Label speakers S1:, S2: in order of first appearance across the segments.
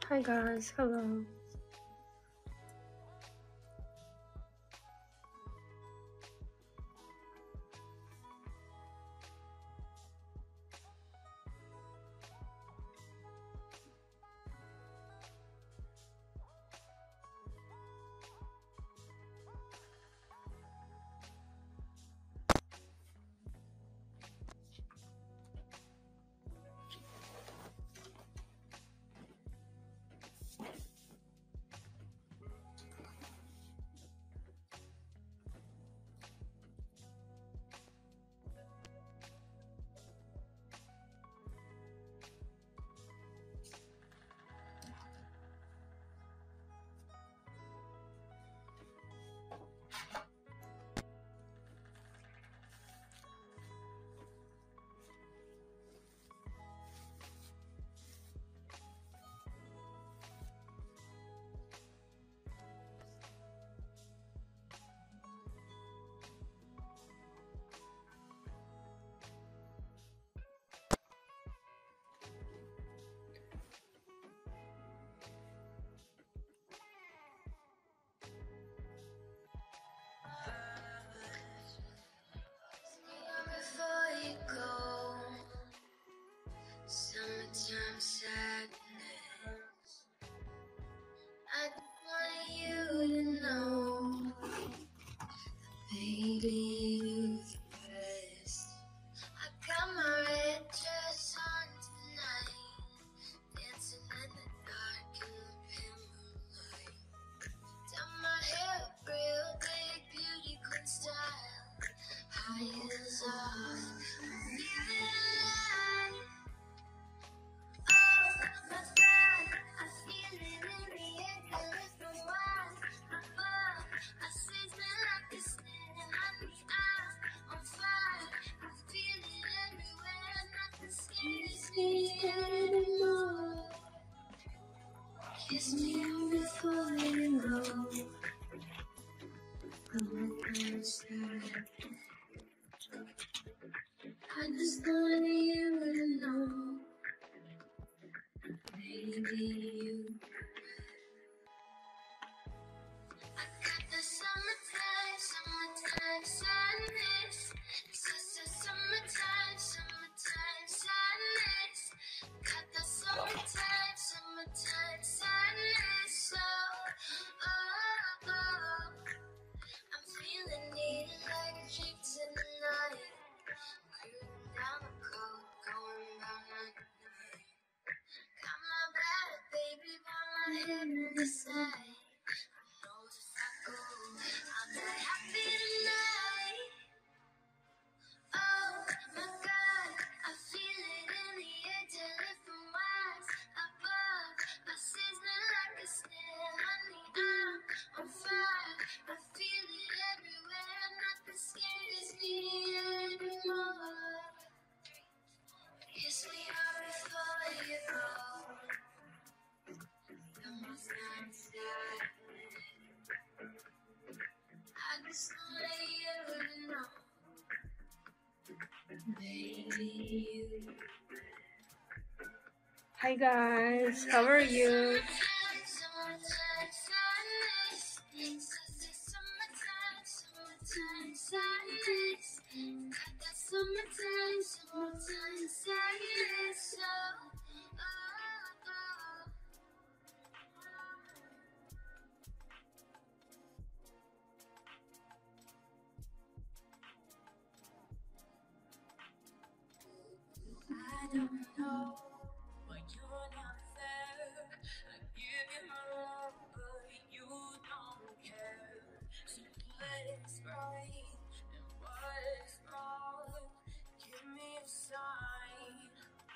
S1: Hi guys, hello.
S2: Summertime sadness. I just want you to know, baby, you're the best. I got my red dress on tonight, dancing in the dark in the pale moonlight. Done my hair up real big, beauty queen style, high heels off, I'm feeling alive. Oh my God, I feel it in the air, coming from miles above. I sizzling like a snail, honey, I'm on fire. I feel it everywhere, nothing scares me anymore. Kiss me before you go. I'm not sad. I just want you to know, baby, you. I got the summertime sadness. It's just a summertime sadness. Got the summertime sadness. Oh. I'm feeling electric tonight. Cruising down the coast, going round like a night. Got my bladder, baby, by my head in the side. I'll be happy tonight. Oh my God, I feel it in the air, telling from miles above. I sizzling like a snail, honey, I'm on fire. I feel it everywhere, nothing scares me anymore. Kiss me out before you go. Come on, sad. I just want you to know, baby, you.
S1: Hi guys, how are you?
S2: Summertime sadness. I don't know why you're not there. I give you my love, but you don't care. So what is right and what is wrong? Give me a sign.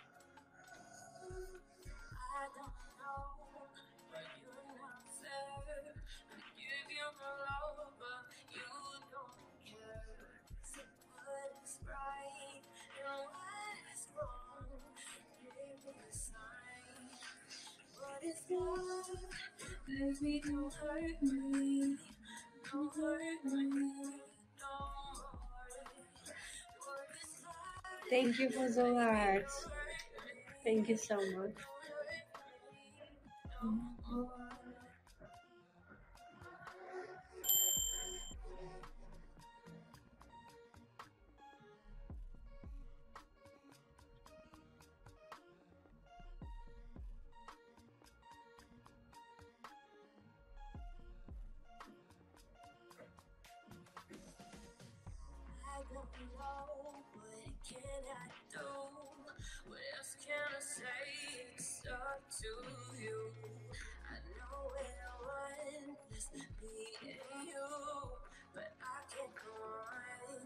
S2: I don't know why you're not there. I give you my love, but you don't care. So what is right and what is wrong? Give me a sign. What is love? Baby, don't hurt me. Don't hurt me. Don't worry. What is love?
S1: Thank you for the likes. Thank you so much.
S2: I don't know what can I do. What else can I say? It's up to you. I know what I want is me and you, but I can't go on.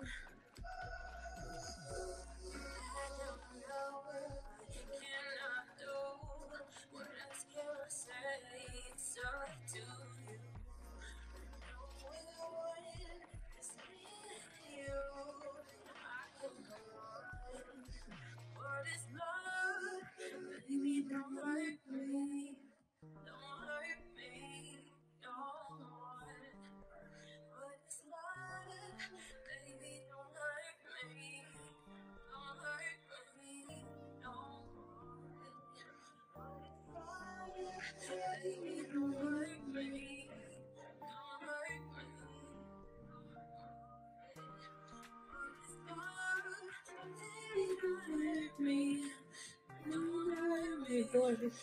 S2: I don't know what can I do. What else can I say? It's up to you. I know what I want is me and you. I can go on. What is love? Baby, don't hurt me. Don't hurt me no more. What is love? Baby, don't hurt me. Don't hurt me no more. What is love? Baby, don't hurt me. Don't hurt me. What is love? Baby, don't hurt me. Don't hurt me.
S1: Doris.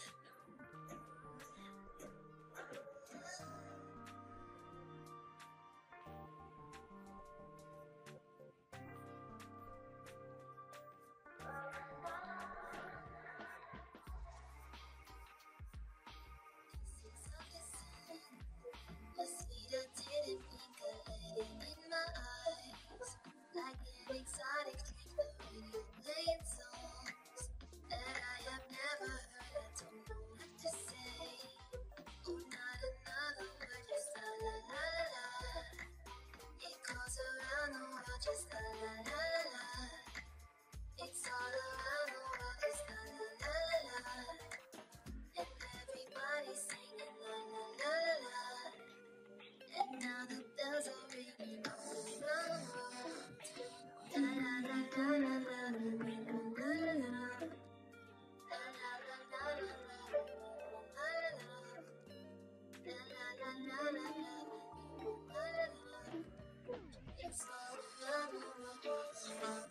S2: The sweet didn't blink a light in my eyes. Like an exotic drink, the radio playing songs that I have never heard. I don't know what to say. Oh, not another word, just la la la la la. It goes around the world, just la la la la la. It's all around the world, just la la la la la. And everybody's singing la la la la la. And now the bells are ringing all around the world. La la la la la la la la la la la. La la la la la la la la la. La la la la la la la la la. It's all around the world.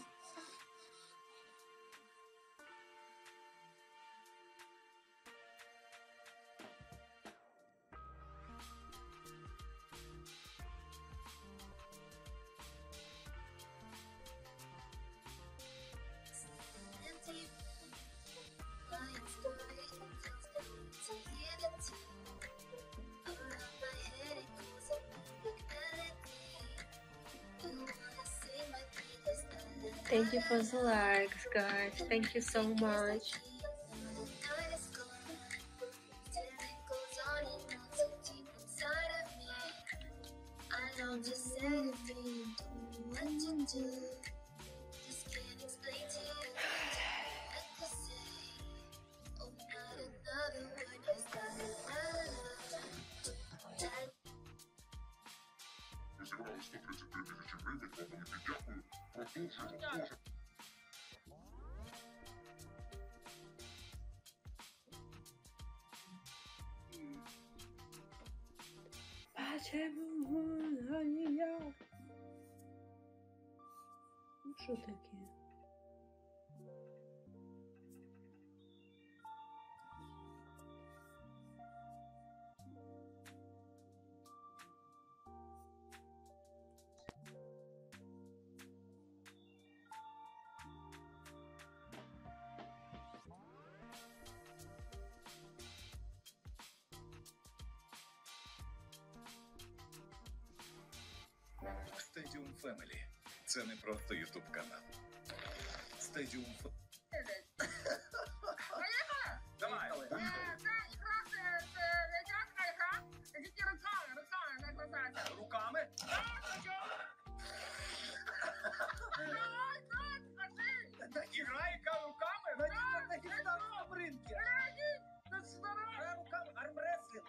S2: Empty lying story tells me to hear the tune. Around my head it goes a like melody. You wanna sing with me this melody.
S1: Thank you for the likes, guys. Thank you so much.
S2: I long to say to me, what to do. Just can't explain to you what to say. Oh, not another word, just la la la la.
S3: Ми зібрали 133 тисячі гривень, вам велике дякую. Продовжуємо.
S1: Почему я? Ну що таке?
S4: Stadium Family. Це не просто ютуб канал. Stadium Family. Давай.
S5: Це якраз радянська гра, тільки руками так називається.
S4: Руками? І грає руками? На гітарному ринку. Руками. Армреслінг.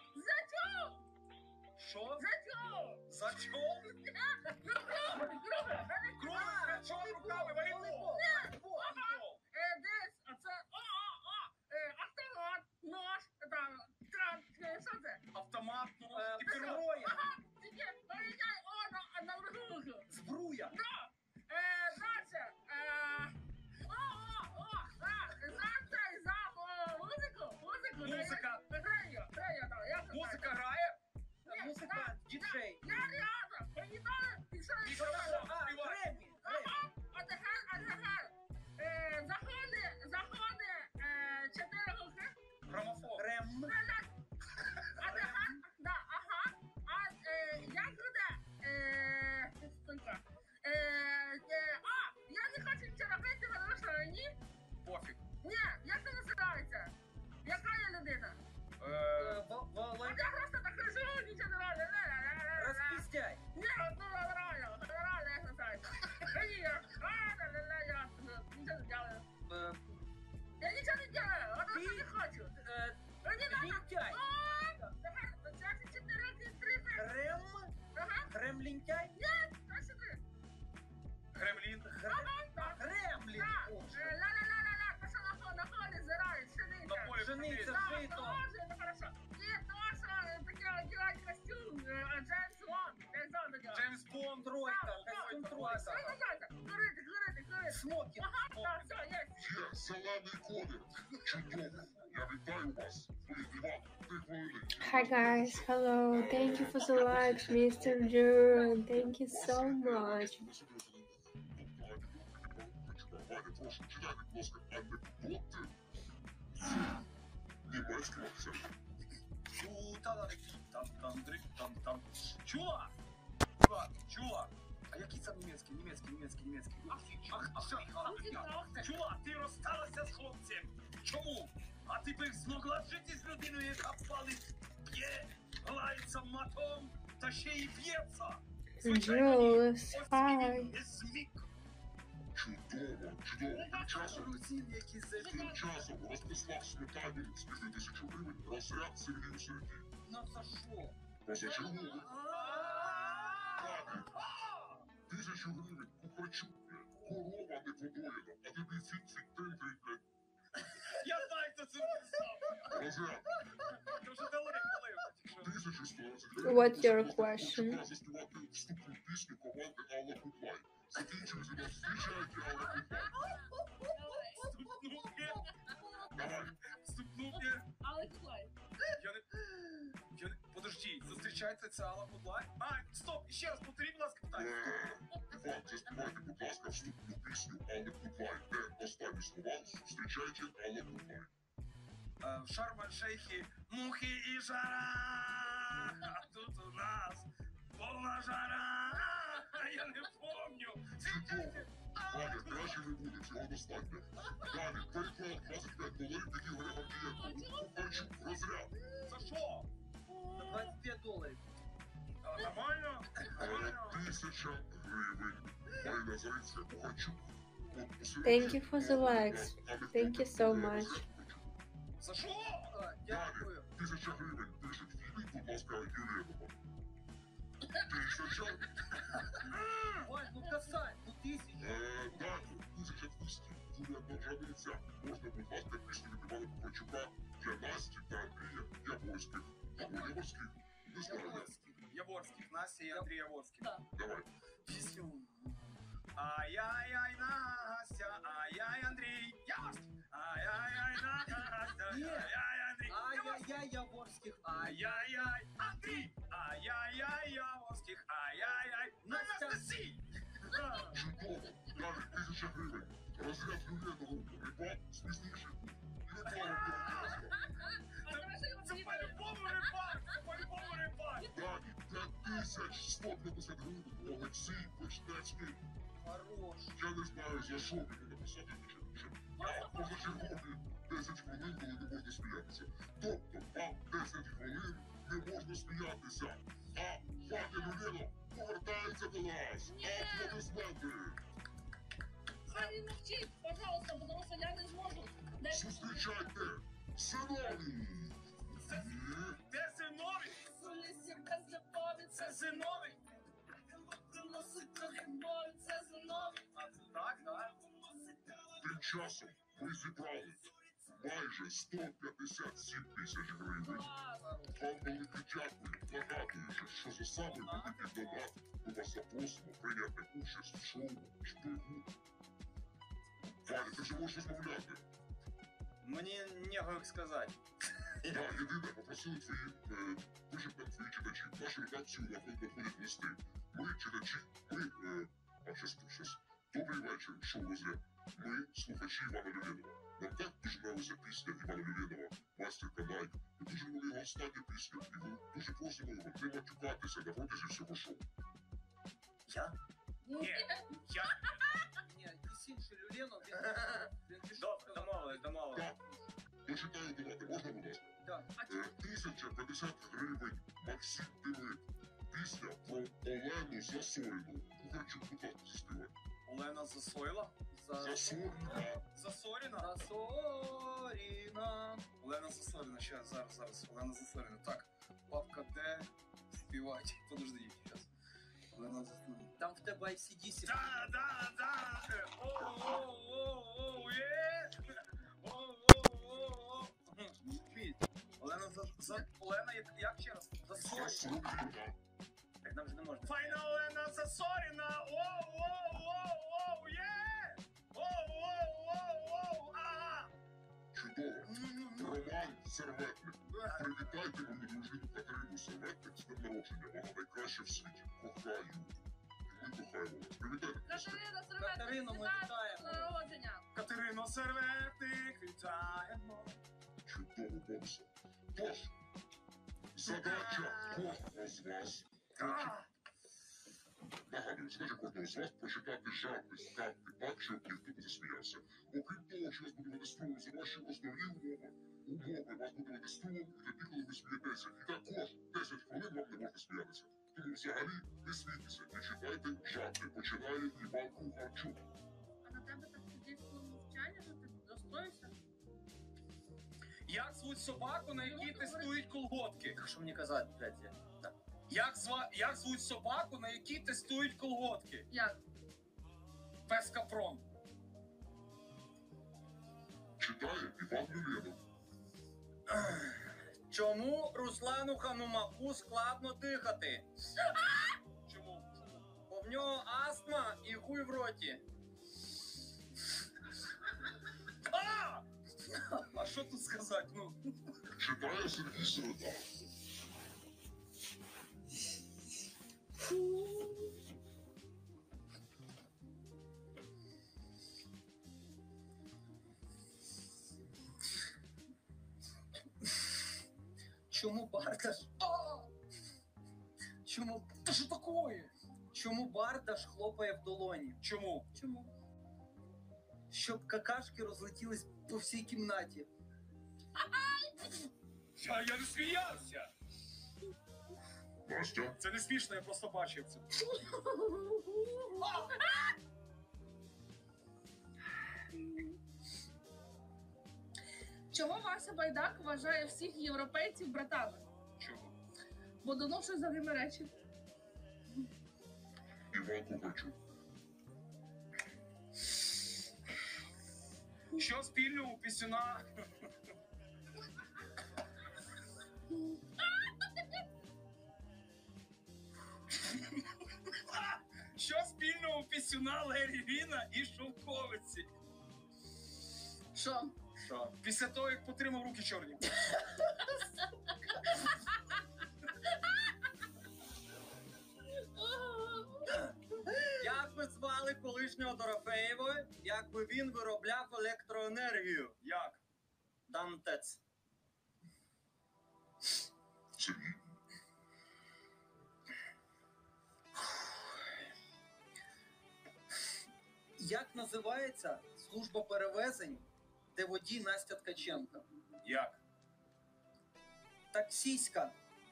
S4: Що? Зачем? Круг руками, волейбол.
S5: Десь, а це автомат, нож, бачу. Не надо.
S4: Лінтяй.
S5: Давай, 24 3.
S4: Грем.
S5: Ага.
S4: Грем лінтяй.
S5: Ось сюди.
S4: Гремлін. Гремлін. Боже.
S5: Ла-ла-ла-ла-ла. Пошла на поле зирають,
S4: На
S5: пшениця.
S4: полі пшениця,
S5: Да,
S4: жито.
S5: тоже, ну хорошо. И тоже таке одягать костюм Джеймс Бонд одягає.
S4: Джеймс Бонд, тройка. Костюм тройка.
S5: Говорите.
S4: Смокінг.
S5: Ага, все, є.
S3: Є зелений колір. Чудово. Я вітаю вас. Ви Іван, 3 хвилини.
S1: Hi guys, hello. Thank you for the likes, Mr. June. Thank you so much.
S3: Ваня, прошу, читайте, будь ласка, анекдоти з німецьким акцентом.
S4: Там. Чула? Чула? А який це німецький? Чула, ти розсталася з хлопцем. Чому? А ти б змогла жити з людиною, яка палить, п'є, лається матом, та ще й б'ється.
S1: Jules, hi.
S3: Чудово. Тим часом Ростислав Сметанін з 5000 гривень розряд Сергію Середі.
S4: Ну за що?
S3: Позачергово. Далі. 1000 гривень Кухарчук. Корова не подоєна, а тобі цвіт-цвіт-тендрий, блядь.
S4: Я знаю, хто це написав.
S3: Розряд.
S4: Ти вже далеко.
S3: 1120 гривень.
S1: What's your question?
S3: Заспівати вступну пісню команди Алла Кудлай. Закінчується на «Зустрічайте Алла Кудлай». Давай.
S4: Вступнув. Подожди, зустрічається ця Алла Кудлай? Стоп, ще раз повторіть, будь ласка, питання.
S3: Іван, заспівайте, будь ласка, вступну пісню Алли Кудлай. Де останні слова «Зустрічайте Алла Кудлай».
S4: В Шарм-ель-Шейхі мухи і жара, а тут у нас повна жара. Я не помню.
S3: Чудово. Ваня, краще не буде, цього достатньо. Далі, переклад 25 доларів від Ігоря Гордієнко. Кухарчук, розряд.
S4: За що?
S6: $25.
S4: Нормально?
S3: 1000 гривень. Марина Зарицька, Кухарчук.
S1: Thank you for the likes. Thank you so much.
S4: За що?
S6: Дякую.
S3: 1000 гривень пишуть Філіп, будь ласка, Юрєнова. 1000.
S6: Вань, ну касай, ну 1000.
S3: Далі, 1200. Юлія Довжаниця. Можна, будь ласка, пісню від Івана Кухарчука для Насті та Андрія Яворських. Або Яворських. Не знаю.
S4: Яворських, Настя і Андрій Яворський.
S3: Давай.
S4: Пісню. Ай-яй-яй, Настя, ай-яй, Андрій Яворський. Ай-яй-яй, Настя,
S6: Ні.
S4: ай-яй, Андрій Яворський.
S6: Ай-яй-яй, Яворських.
S4: Ай-яй-яй, Андрій. Ай-яй-яй, Яворських. Ай-яй-яй,
S6: Настя.
S4: Анастасій.
S3: Чудово. Далі, 1000 гривень. Розряд Юрєнову. Рибак, смісніший.
S4: Це по-любому рибак, це по-любому рибак.
S3: Далі, 5150 гривень. Олексій Печнецький.
S6: Хорош.
S3: Я не знаю, за що мені написати нічого. А позачергові 10 хвилин, коли не можна сміятися. Тобто, вам 10 хвилин не можна сміятися. А Ваня Люленов повертається до нас. Аплодисменти.
S5: Хай мовчить, пожалуйста, потому что я не зможу.
S3: Зустрічайте Синові.
S4: Де Зиновій? Це Зиновій? Так, так.
S3: Тим часом ми зібрали майже 157 тисяч гривень. Вам велике дякую. Нагадуючи, що за самий великий донат ми вас запросимо прийняти участь в шоу «Шпигун». Ваня, ти ж можеш розмовляти.
S4: Мені нього сказати.
S3: Так, єдине, попросили пишуть нам твої читачі. В нашу редакцію надходять листи. Ми читачі, щас. Добрий вечір, шоу «Розряд». Ми слухачі Івана Люленова. Нам так дуже нравиться пісня Івана Люленова, «Пластика Найк». Ми дуже любили його останню пісню, і ми дуже просимо його не матюкатися на протязі всього шоу.
S4: Я? Ні, я.
S6: Ні, якийсь інший Люленов, він пішов.
S4: Добре, домовились.
S3: Так, дочитаю донати, можна, будь ласка?
S6: Так.
S3: 1050 гривень Максим Демид. Пісня про Олену Засоріну. Кухарчук, будь ласка, заспівай.
S4: Олена Засоїла?
S3: Засоріна.
S4: Засоріна?
S6: Засоріна.
S4: Олена Зараз. Олена Засоріна. Так, папка Д, співач. Подожди, зараз. Олена Засоріна.
S6: Там в тебе ICDC.
S4: Да. Оу, є. Оу. Олена, як ще раз? Засоріна.
S3: Засоріна.
S6: Так нам же не можна.
S4: Файна Олена Засоріна. Оу, є. Оу. Ага.
S3: Чудово. Роман Серветник. Привітайте мою дружину Катерину Серветник з днем народження. Вона найкраща в світі. Кохаю. Ми кохаємо вас. Привітайте.
S5: Катерина Серветник,
S6: Катерину ми вітаємо.
S5: народження.
S4: Катерино Серветник, вітаємо.
S3: Чудово, бонуса. Тож, задача кожного з вас. Нагадую, задача кожного з вас прочитати жарти з картки так, щоб ніхто не засміявся. Окрім того, що вас буде вести струм за ваші основні умови вас буде вести струм і тоді, коли ви смієтеся. І також 10 хвилин вам не можна сміятися. Тому взагалі не смійтеся і читайте жарти. Починає Іван Кухарчук.
S5: А на тебе так сидить мовчання, що ти розстроївся?
S4: Як звуть собаку, на якій тестують колготки?
S6: Так що мені казати, блядь, я? Так.
S4: Як звуть собаку, на якій тестують колготки?
S5: Як?
S4: Пес Капрон.
S3: Читає Іван Миленов.
S6: Чому Руслану Ханумаку складно дихати?
S4: Чому?
S6: Бо в нього астма і хуй в роті.
S4: А що тут сказати? Ну,
S3: Читає Сергій Середа.
S6: Чому Бардаш? Чому?
S4: та що такое?
S6: Чому Бардаш хлопає в долоні?
S4: Чому?
S5: Чому?
S6: Щоб какашки розлетілись по всій кімнаті.
S4: Я не сміявся.
S3: Настя.
S4: Це не смішно, я просто бачив це.
S5: Чого Вася Байдак вважає всіх європейців братами?
S4: Чому?
S5: Бо доношує за ними речі.
S3: Іван Кухарчук.
S4: Що спільного у пісюна? Що спільного у пісюна Лері Віна і шовковиці?
S5: Що?
S4: Що? Після того, як потримав руки чорні.
S6: Як би звали колишнього Дорофеєвої, якби він виробляв електроенергію?
S4: Як?
S6: Дантець.
S3: Сергій.
S6: Як називається служба перевезень, де водій Настя Ткаченка?
S4: Як?
S6: Таксіська.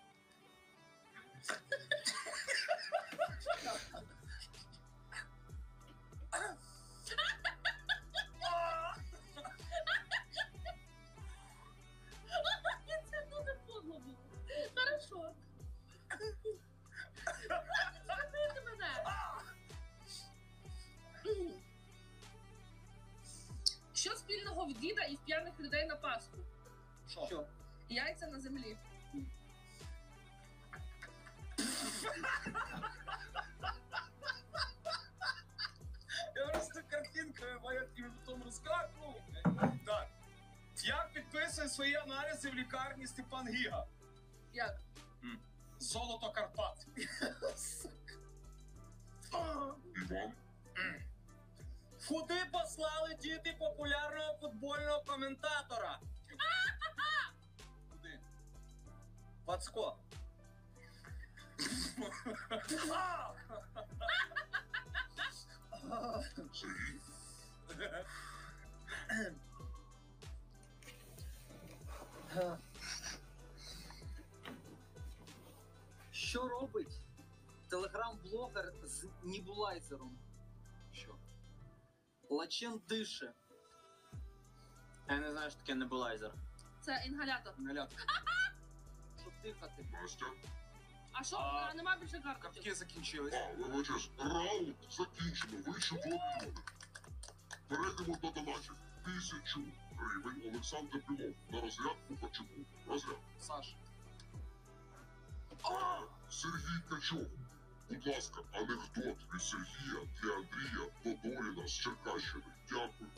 S5: Це дуже подло було. Хорошо. Зробити мене. Що спільного в діда і в п'яних людей на Пасху?
S6: Що?
S5: Яйця на землі.
S4: Я просто картинкою моя і потім розкакував. Так. Як підписує свої аналізи в лікарні Степан Гіга?
S5: Як?
S4: Золото Карпат.
S3: Іван.
S6: Куди послали діти популярного футбольного коментатора?
S4: Куди?
S6: Пацко.
S3: Сергій.
S6: Що робить телеграм-блогер з нібулайзером?
S4: Що?
S6: Лачен дише.
S7: Я не знаю, що таке небулайзер.
S5: Це інгалятор.
S4: Інгалятор.
S6: Щоб дихати.
S3: Настя.
S5: А що,
S4: А,
S5: нема більше карточок?
S4: Картки закінчились.
S3: Вибачиш, раунд закінчено. Ви чудові. Перейдемо до донатів. 1000 гривень Олександр Білов на розряд Кухарчуку. Розряд.
S4: Саш.
S3: Сергій Качов. Будь ласка, анекдот від Сергія для Андрія Тодоріна з Черкащини. Дякую.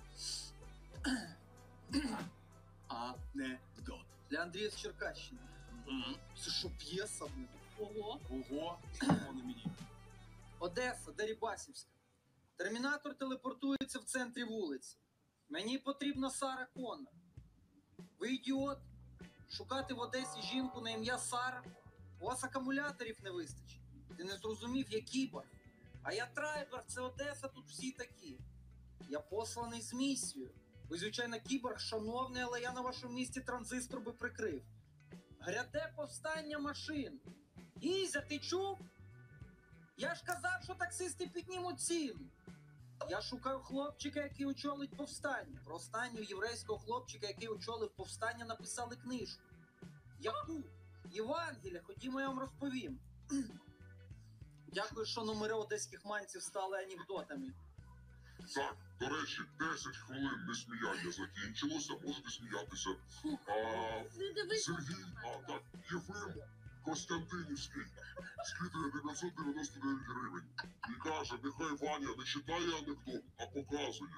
S4: Анекдот.
S6: Для Андрія з Черкащини.
S4: Мгм.
S6: Це що, п'єса, блін?
S5: Ого.
S4: Ого, телефони мені.
S6: Одеса, Дерибасівська. Термінатор телепортується в центрі вулиці. Мені потрібна Сара Коннор. Ви ідіот? Шукати в Одесі жінку на ім'я Сара? У вас акумуляторів не вистачить. Ти не зрозумів, я кіборг. А я трайбер, це Одеса, тут всі такі. Я посланий з місією. Ви, звичайно, кіборг, шановний, але я на вашому місці транзистор би прикрив. Гряде повстання машин. Ізя, ти чув? Я ж казав, що таксисти піднімуть ціну. Я шукаю хлопчика, який очолить повстання. Про останнього єврейського хлопчика, який очолив повстання, написали книжку. Яку? Євангелія, ходімо, я вам розповім. Дякую, що номери одеських манців стали анекдотами.
S3: Так, до речі, 10 хвилин несміяння закінчилося, можете сміятися.
S5: Не дивись.
S3: Сергій, так, Єфим Костянтинівський скидує 999 гривень і каже, нехай Ваня не читає анекдот, а показує.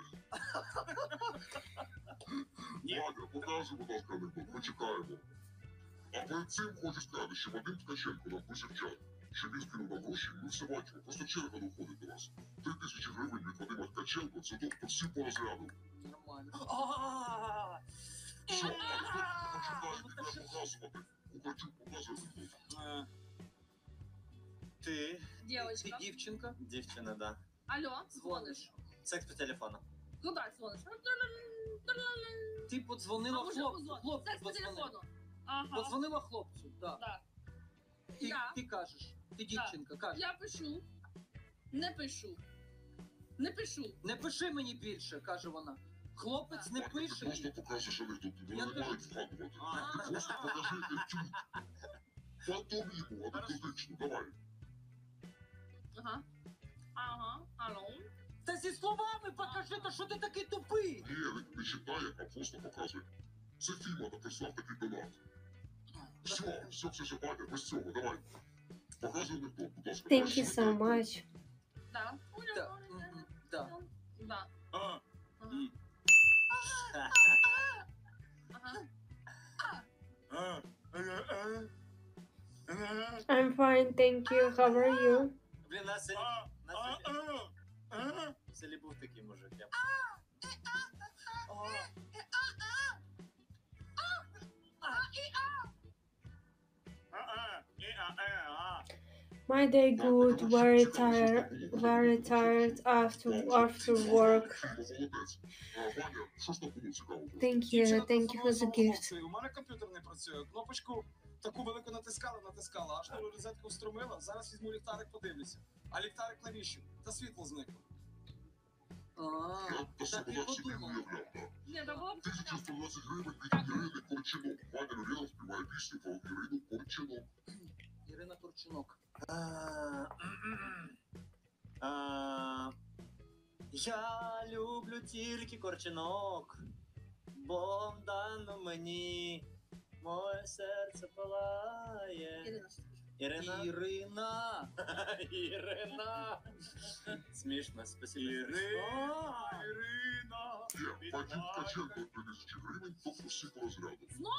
S3: Ваня, покажи, будь ласка, анекдот, почекаємо. А перед цим хочу сказати, що Вадим Ткаченко нам пише в чат, що він скинув нам гроші, ми все бачимо, просто черга доходить до вас. 3000 гривень від Вадима Ткаченко, це доктор всі по розряду.
S6: Нормально.
S3: Що, анекдот почитає, не треба показувати. Кухарчук показує анекдот.
S7: Ти,
S6: Ти
S5: Дівчинка.
S6: дівчинка?
S7: дівчина, да.
S5: Алло, дзвониш.
S7: Секс по телефону.
S5: Куди дзвониш?
S6: Ти подзвонила
S5: А може
S6: хлопцю.
S5: позвониш?
S6: Хлопцю
S5: Секс по
S6: подзвонила.
S5: телефону. Ага.
S6: Подзвонила хлопцю, так.
S5: Да.
S6: І
S5: Я.
S6: ти кажеш, ти дівчинка, кажеш.
S5: Я пишу. Не пишу. Не пишу.
S6: Не пиши мені більше, каже вона. Хлопець не
S3: Ваня, ти
S6: пише.
S3: просто покажеш анекдот, вони
S6: Я
S3: не
S6: кажу-
S3: мають вгадувати. Ти просто покажи етюд. Пантоміму анекдотичну, давай.
S5: Ага. Ага. Алло.
S6: Та зі словами покажи, то що ти такий тупий?
S3: Ні, не читає, а просто показує. Це Фіма написав такий донат. Все, Ваня, без цього, давай. Показуй анекдот, будь ласка.
S1: Thank you so much.
S5: Да.
S6: Да, мгм, да.
S5: Да.
S4: А,
S5: Ага.
S4: м.
S5: Ага.
S1: I'm fine, thank you. How are you?
S7: Блін, в селі був такий мужик.
S1: My day good, very tired after work.
S3: Молодець. Ваня, що ж там було цікаво?
S1: Thank you for the gift.
S4: У мене комп'ютер не працює. Кнопочку таку велику натискала, аж на розетку встромила. Зараз візьму ліхтарик, подивлюся. А ліхтарик навіщо? Та світло зникло.
S3: Я та
S6: Так і
S3: собак собі
S6: подумав.
S3: уявляв, так.
S5: Ні, та було б
S3: 1112 гривень від Ірини Корчинок. Ваня Люрєва співає пісню про Ірину Корчинок.
S6: Ірина Корчинок.
S7: Я люблю тільки корчинок, бо дано мені моє серце палає.
S5: Ірина.
S7: Ірина.
S6: Ірина.
S7: Ірина. Смішно, спасибо.
S4: Ірина.
S3: Є, Вадим Ткаченко 3000 гривень, тобто всі по розряду.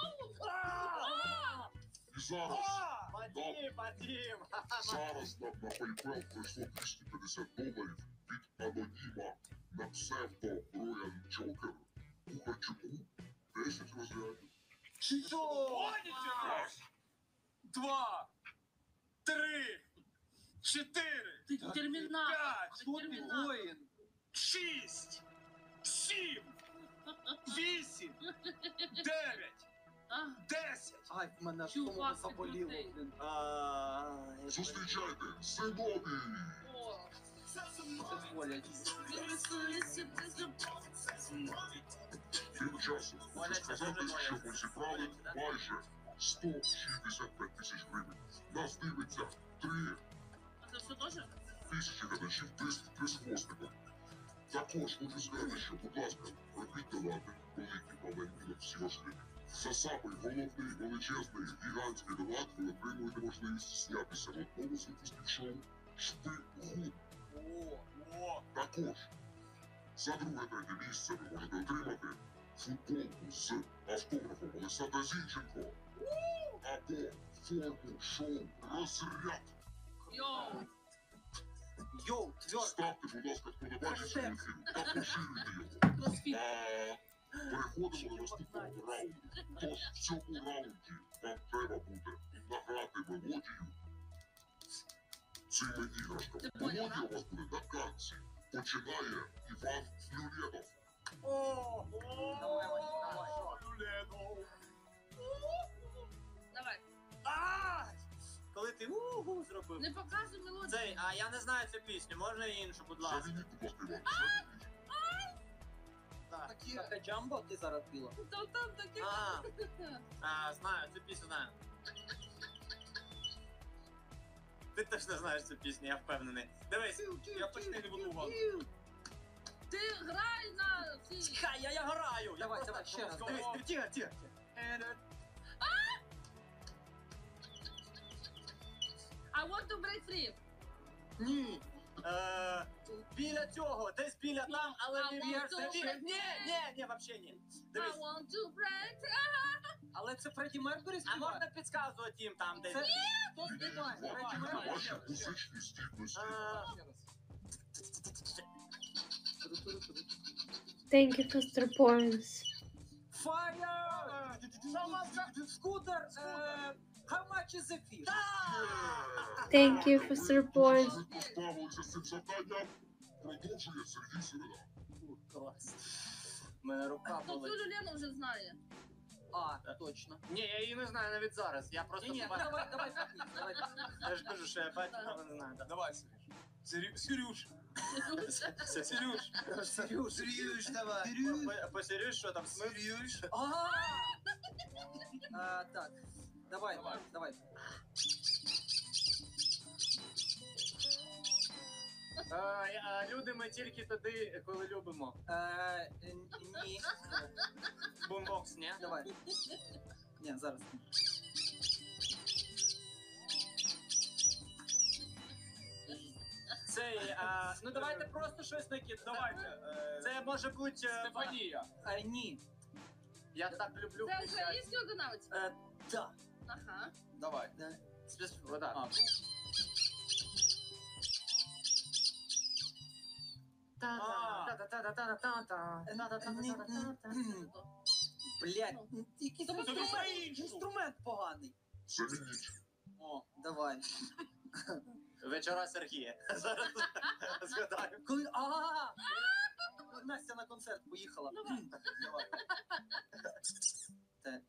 S3: І зараз,
S7: Вадим.
S3: зараз нам на PayPal прийшло 250 доларів від аноніма на псевдо Роян Джокер Кухарчуку 10 розрядів.
S4: Що? Раз, 2, 3, 4,
S5: Ти термінатор.
S4: 5,
S6: Хто ти воїн?
S4: 6, 7, 8, 9,
S5: А,
S4: 10.
S6: Ай, в мене аж
S5: Чувак,
S6: тому
S5: ти
S6: заболіло,
S5: крутий.
S6: блін.
S3: Зустрічайте, Зиновій!
S5: о.
S6: Це боляче.
S5: Він рисує себе.
S3: Тим часом хочу сказати, що ми зібрали майже 165 тисяч гривень. Нас дивиться 3
S5: А це все теж?
S3: тисячі глядачів, 3 хвостика. Також хочу сказати, що, будь ласка, робіть донати, великі, маленькі, всі важливі. За самий головний, величезний, гігантський донат ви отримуєте можливість знятися в одному з випусків шоу «Шпигун». Також за друге-третє місце ви можете отримати футболку з автографом Олександра Зінченко або форму шоу «Розряд».
S5: Йоу!
S6: Йоу, твердо.
S3: Ставте, будь ласка, вподобайки цьому ефіру та поширюйте його.
S5: Кросфіт.
S3: Переходимо до наступного раунду. Тож в цьому раунді вам треба буде награти мелодію цими іграшками.
S5: Ти поняв,
S3: Мелодія у вас буде на карті. Починає Іван Люлєнов.
S5: Давай.
S7: Коли ти угу зробив.
S5: Не показуй мелодію.
S7: Цей, а я не знаю цю пісню, можна іншу, будь ласка.
S3: Замініть, будь ласка, Іван. Замініть.
S6: Таке джамбо ти зараз піла.
S5: Там таке.
S7: Знаю, цю пісню знаю. Ти точно знаєш цю пісню, я впевнений. Дивись, я почти не буду увагу.
S5: Ти грай на цій.
S7: Чекай, я граю!
S6: Давай, давай, ще раз.
S7: Дивись, тихо, тихо.
S5: I want to break free.
S7: Ні. Біля цього, десь біля там, але не в'єрся. Ні, вообще ні.
S5: I
S7: Дивись,
S5: want to break free.
S6: Але це Фредді Меркурі
S7: а
S6: співає?
S7: можна підказувати їм там десь?
S6: Це хто співає? Фредді Меркурі?
S3: Ваші музичні здібності.
S1: Thank you for the points.
S6: Fire! Скутер! How much is the fish?
S1: Thank you for the points.
S3: Ви справилися з цим завданням. Продовжує Сергій Середа.
S7: Клас. У мене рука
S5: Хто цю
S7: болить.
S5: Люлену вже знає?
S6: Точно.
S7: Ні, я її не знаю навіть зараз. Я просто
S6: Ні,
S7: бачу.
S6: давай, давай.
S7: Я ж кажу, що я бачу, але не знаю.
S4: Давай, Сереж. Сереж.
S6: Сереж, давай.
S7: Посерюш, що там смив?
S6: Так, давай.
S7: Люди ми тільки тоді, коли любимо.
S6: Ні.
S7: Бумбокс, ні?
S6: Давай. Ні, зараз.
S7: Цей, ну давайте просто щось накид.
S4: Давайте.
S7: Це може бути...
S4: Стефанія.
S6: Ні.
S7: Я так люблю
S5: Це
S7: включати.
S5: український виконавець?
S6: Так.
S5: Ага.
S4: Давай.
S7: Вода.
S6: Блядь, якийсь
S5: Тому що
S6: інструмент поганий.
S3: Замініть.
S6: О, давай.
S7: Вечора Сергія. Зараз згадаю.
S6: Коли. Настя на концерт поїхала. Давай. Так.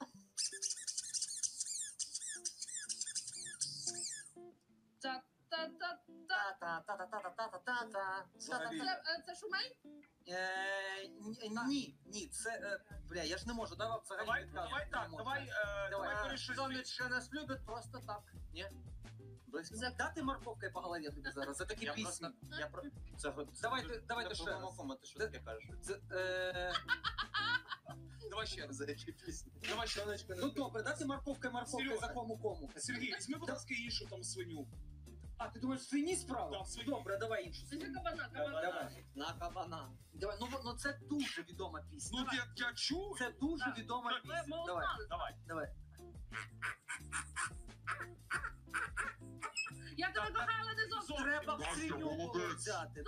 S5: Та-та-та-та. Це Шумей?
S6: Ні, це. Бля, я ж не можу, давай взагалі
S4: Давай
S6: відказувати.
S4: так,
S6: Не можу.
S4: давай вирішуй.
S7: Сонечко нас любить просто так. Ні? Близько.
S6: Дати морковкою по голові тобі зараз за такі
S7: Я
S6: пісні. Давайте ще раз.
S7: Ти що таке кажеш?
S4: Давай ще раз.
S7: За які пісні?
S4: Давай сонечко.
S6: Ну добре, дати морковкою
S4: Серйозно?
S6: за кому.
S4: Сергій, візьми, будь ласка, іншу там свиню.
S6: А, ти думаєш, свині справа?
S4: Так, свині.
S6: Добре, давай іншу.
S5: Це кабана.
S6: Давай.
S7: На кабана.
S6: Давай, ну це дуже відома пісня.
S4: Ну, я чую.
S6: Це дуже відома
S4: Так,
S6: пісня.
S5: ми
S6: Давай,
S5: узнали.
S6: давай.
S5: Я тебе кохаю, але не зовсім.
S6: Треба
S3: Настя,
S6: свиню
S3: молодець.
S6: взяти.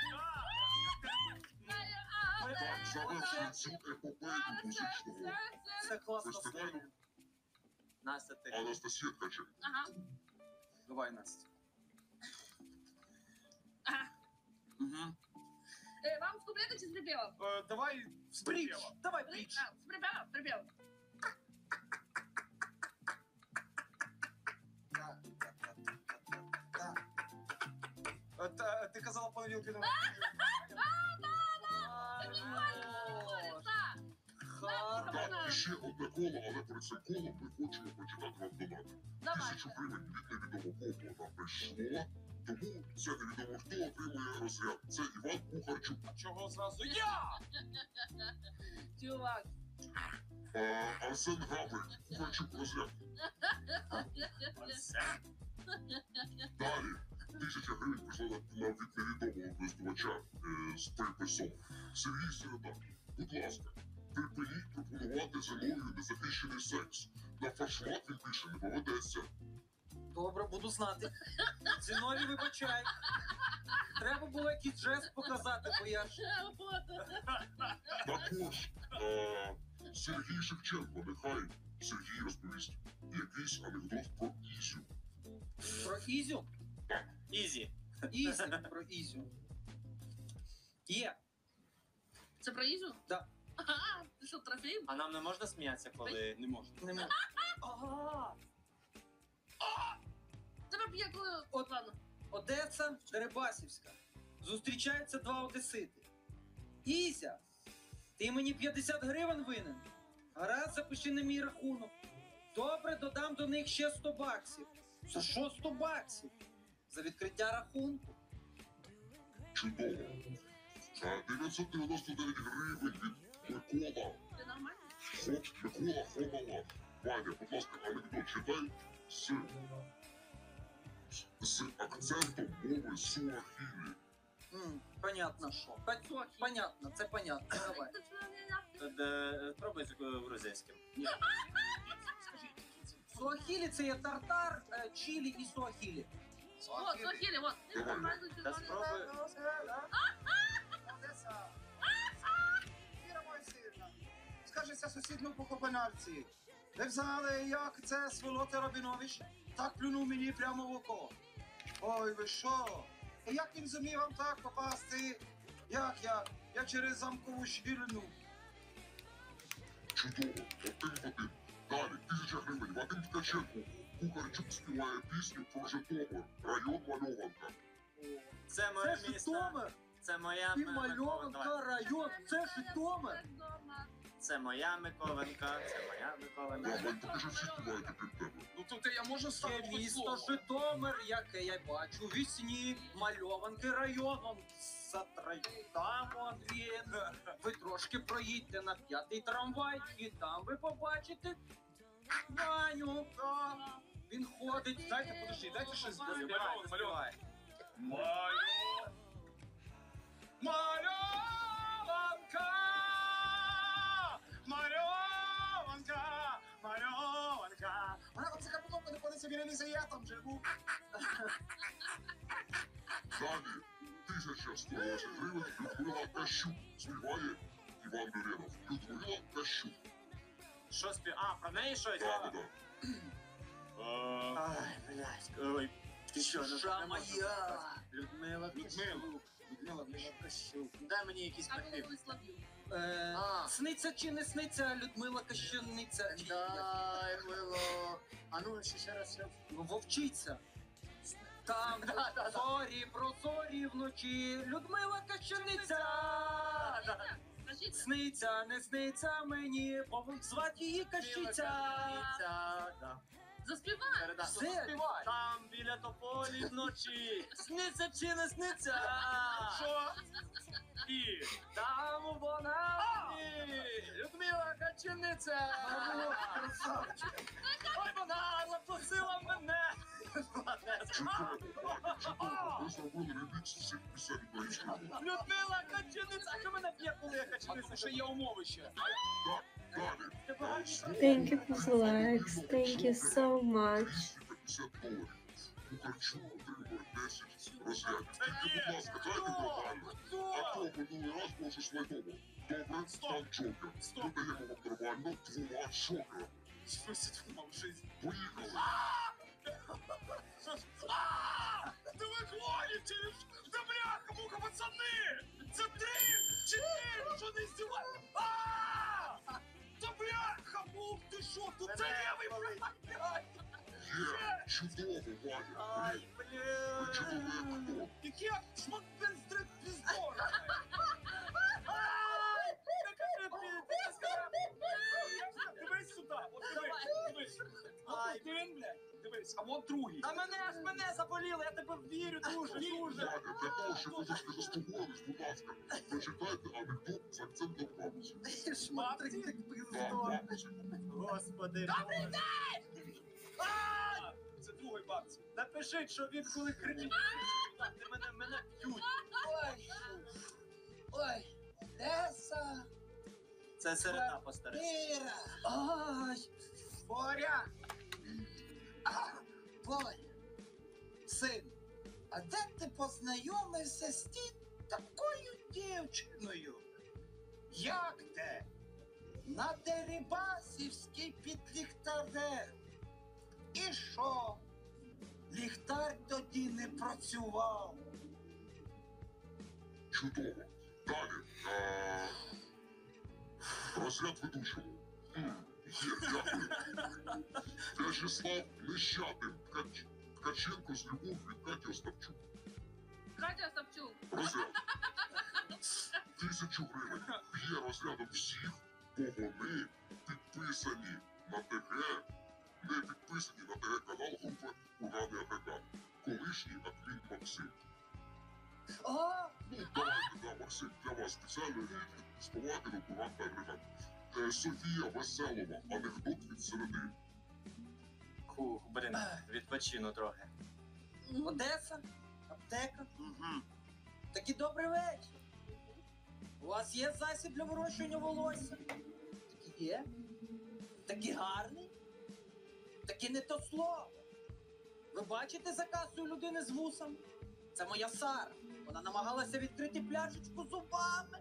S3: Завершує цю епопею музичного
S6: Це класно
S3: фестивалю
S6: свиня.
S7: Настя, ти.
S3: Анастасія Ткаченко.
S5: Ага.
S4: Давай, Настя.
S6: Угу.
S5: Вам з куплета чи з припєва?
S4: Давай
S6: Брідж,
S4: сприява.
S6: давай брідж.
S5: З припєва, припєв.
S4: Ти казала понеділки на...
S5: Це прикольно, прикольно, так.
S3: І ще одне коло, але перед цим колом ми хочемо прочитати вам донати. 1000 гривень від невідомо кого нам прийшло, тому це невідомо хто отримує розряд. Це Іван Кухарчук.
S7: А чого зразу я?
S5: Чувак.
S3: Арсен Габель, Кухарчук розряд. Далі 1000 гривень прийшло нам від невідомого користувача з приписом. Сергій Середа, будь ласка, припиніть пропонувати Зиновію незахищений секс. На фаршмак він більше не поведеться.
S6: Добре, буду знати. Зіновій, вибачай. Треба було якийсь жест показати, бо я ж...
S3: Також Сергій Шевченко, нехай Сергій розповість якийсь анекдот про Ізю.
S6: Про Ізю?
S7: Ізі.
S6: Ізі, про Ізю. Є.
S5: Це про Ізю?
S6: Да.
S5: Ага, ти що, трофей?
S7: А нам не можна сміятися, коли не можна?
S6: Не можу.
S7: Ага.
S5: Тебе б як...
S6: От.
S5: Ладно.
S6: Одеса, Дерибасівська. Зустрічаються два одесити. Ізя, ти мені 50 гривень винен. Гаразд, запиши на мій рахунок. Добре, додам до них ще 100 баксів. За що 100 баксів? За відкриття рахунку.
S3: Чудово. 999 гривень від Микола.
S5: Ти нормально?
S3: Микола Хомала. Ваня, будь ласка, анекдот читай з акцентом мови суахілі.
S6: Понятно, що. Понятно, це понятно. Давай.
S7: Пробуй з грузинським.
S6: Суахілі це є тартар, чилі і суахілі.
S5: О, Суахілі, вот. Ти
S3: Давай.
S5: нормально, ти
S7: Та
S5: нормально.
S7: спробуй.
S8: Віра моя сильна. Скажеться сусідну по Копенарці. Ви взяли, як це сволоти Рабінович, так плюнув мені прямо в око. Ой, ви що? І як він зумів вам так попасти? Як я? Я через замкову щілину.
S3: Чудово, 1-1. Далі, 1000 гривень. Вадим Ткаченко. Кухарчук співає пісню про Житомир. Район Мальованка.
S7: Це моє
S6: Це
S7: місто.
S6: Житомир
S7: Це моя
S6: і
S7: Миколенка.
S6: Мальованка район. Це Житомир.
S7: Це моя Миколенка. Це моя Миколенка.
S3: Давай, покажи, всі співаєте під тебе.
S8: Ну тут я можу
S6: Є місто Житомир, яке я бачу вісні, мальованки районом. Там он він. Ви трошки проїдьте на 5-й трамвай, і там ви побачите Ваню. Він ходить.
S8: Дайте, подожди, дайте щось
S7: Заспівай,
S8: мальованка.
S7: заспівай.
S8: Мальованка! Мальованка! Мальованка! Оце капотовка не подивиться, Віренися, я там живу.
S3: Далі, 1108 гривень. Людмила Кащук співає Іван Люренов. Людмила Кащук.
S7: Що А, про неї щось?
S3: Да.
S7: Ай, блядь. Ой, ти що,
S6: Душа моя.
S7: Людмила Кащук.
S8: Людмила
S7: Кащук. Дай мені якийсь
S5: Как
S7: припів.
S5: его высловил?
S6: Сниться чи не сниться Людмила Кащениця? Чи як?
S7: Дай, мило. А ну, ще раз.
S6: Вовчиця. Там зорі, прозорі вночі, Людмила Кащениця.
S5: Скажите.
S6: Сниться, не сниться мені, бо звати її Кащиця.
S5: Заспевай.
S6: Все.
S7: Там біля тополі вночі. Сниться чи не сниться?
S8: Що?
S7: І там вона мені. Людмила Качениця. Ой, вона запросила мене.
S3: Чудово, Ваня, чудово. Ви зробили ремікс цих пісень українською мовою.
S7: Людмила Качениця. А що мене п'є, коли я Качениця? Ще є умови ще.
S3: Далі.
S1: Thank you for the likes. Thank you so much.
S3: $250. Кухарчук отримує 10 розрядів. Тільки, будь ласка, дайте нормально. А то минулий раз було щось лайтово. Добре, стан Джокер. Додаємо вам нормально 2 шокера. Поїхали.
S8: Да вы гонитесь! Да бляха-муха, пацаны! За 3, 4, что ты издеваешься? Да бляха-мух, ты шо? Тут ты левый, блядь!
S3: Є, чудово, Ваня.
S7: Ай,
S3: Ви
S7: бля.
S3: чудовий актор.
S8: Який шмат пенстрит пиздор!
S7: Ай,
S4: Ай, один, блядь. Дивись, а от другий.
S7: Та мене заболіло, я тебе вірю дуже.
S3: Ваня, для того, щоб ви трошки заспокоїлись, будь ласка, прочитайте анекдот з акцентом бабусі.
S7: Шматрик,
S3: Так, бабусі.
S7: Господи.
S4: Це другий бабці.
S7: Напишіть, що він коли кричить. Мене б'ють.
S6: Ой, Одеса,
S7: Це середа постареться.
S6: Іра. Ой, Боря. Боря, син, а де ти познайомився з такою дівчиною? Як де? На Дерибасівській під ліхтарем. І що? Ліхтар тоді не працював.
S3: Чудово. Далі. Розряд ведучого. Є, дякую. В'ячеслав Нещадин. Ткаченко з любов від Каті Остапчук.
S5: Катя Савчук.
S3: Розряд. 1000 гривень. Є розрядом всіх, бо вони підписані на ТГ, не підписані на ТГ канал групи Ураний Агрегат. Колишній адмін Максим.
S6: А,
S3: Ну, давайте, да, Максим, для вас спеціально від співателю Уранний Агрегат. Софія Веселова. Анекдот від середи.
S7: Хух, блін, відпочину трохи.
S6: Одеса, аптека.
S7: Угу.
S6: Такі добрий вечір. У вас є засіб для вирощування волосся? Такі є? Такі гарний? Такі не то слово. Ви бачите за касою людини з вусами? Це моя Сара. Вона намагалася відкрити пляшечку зубами.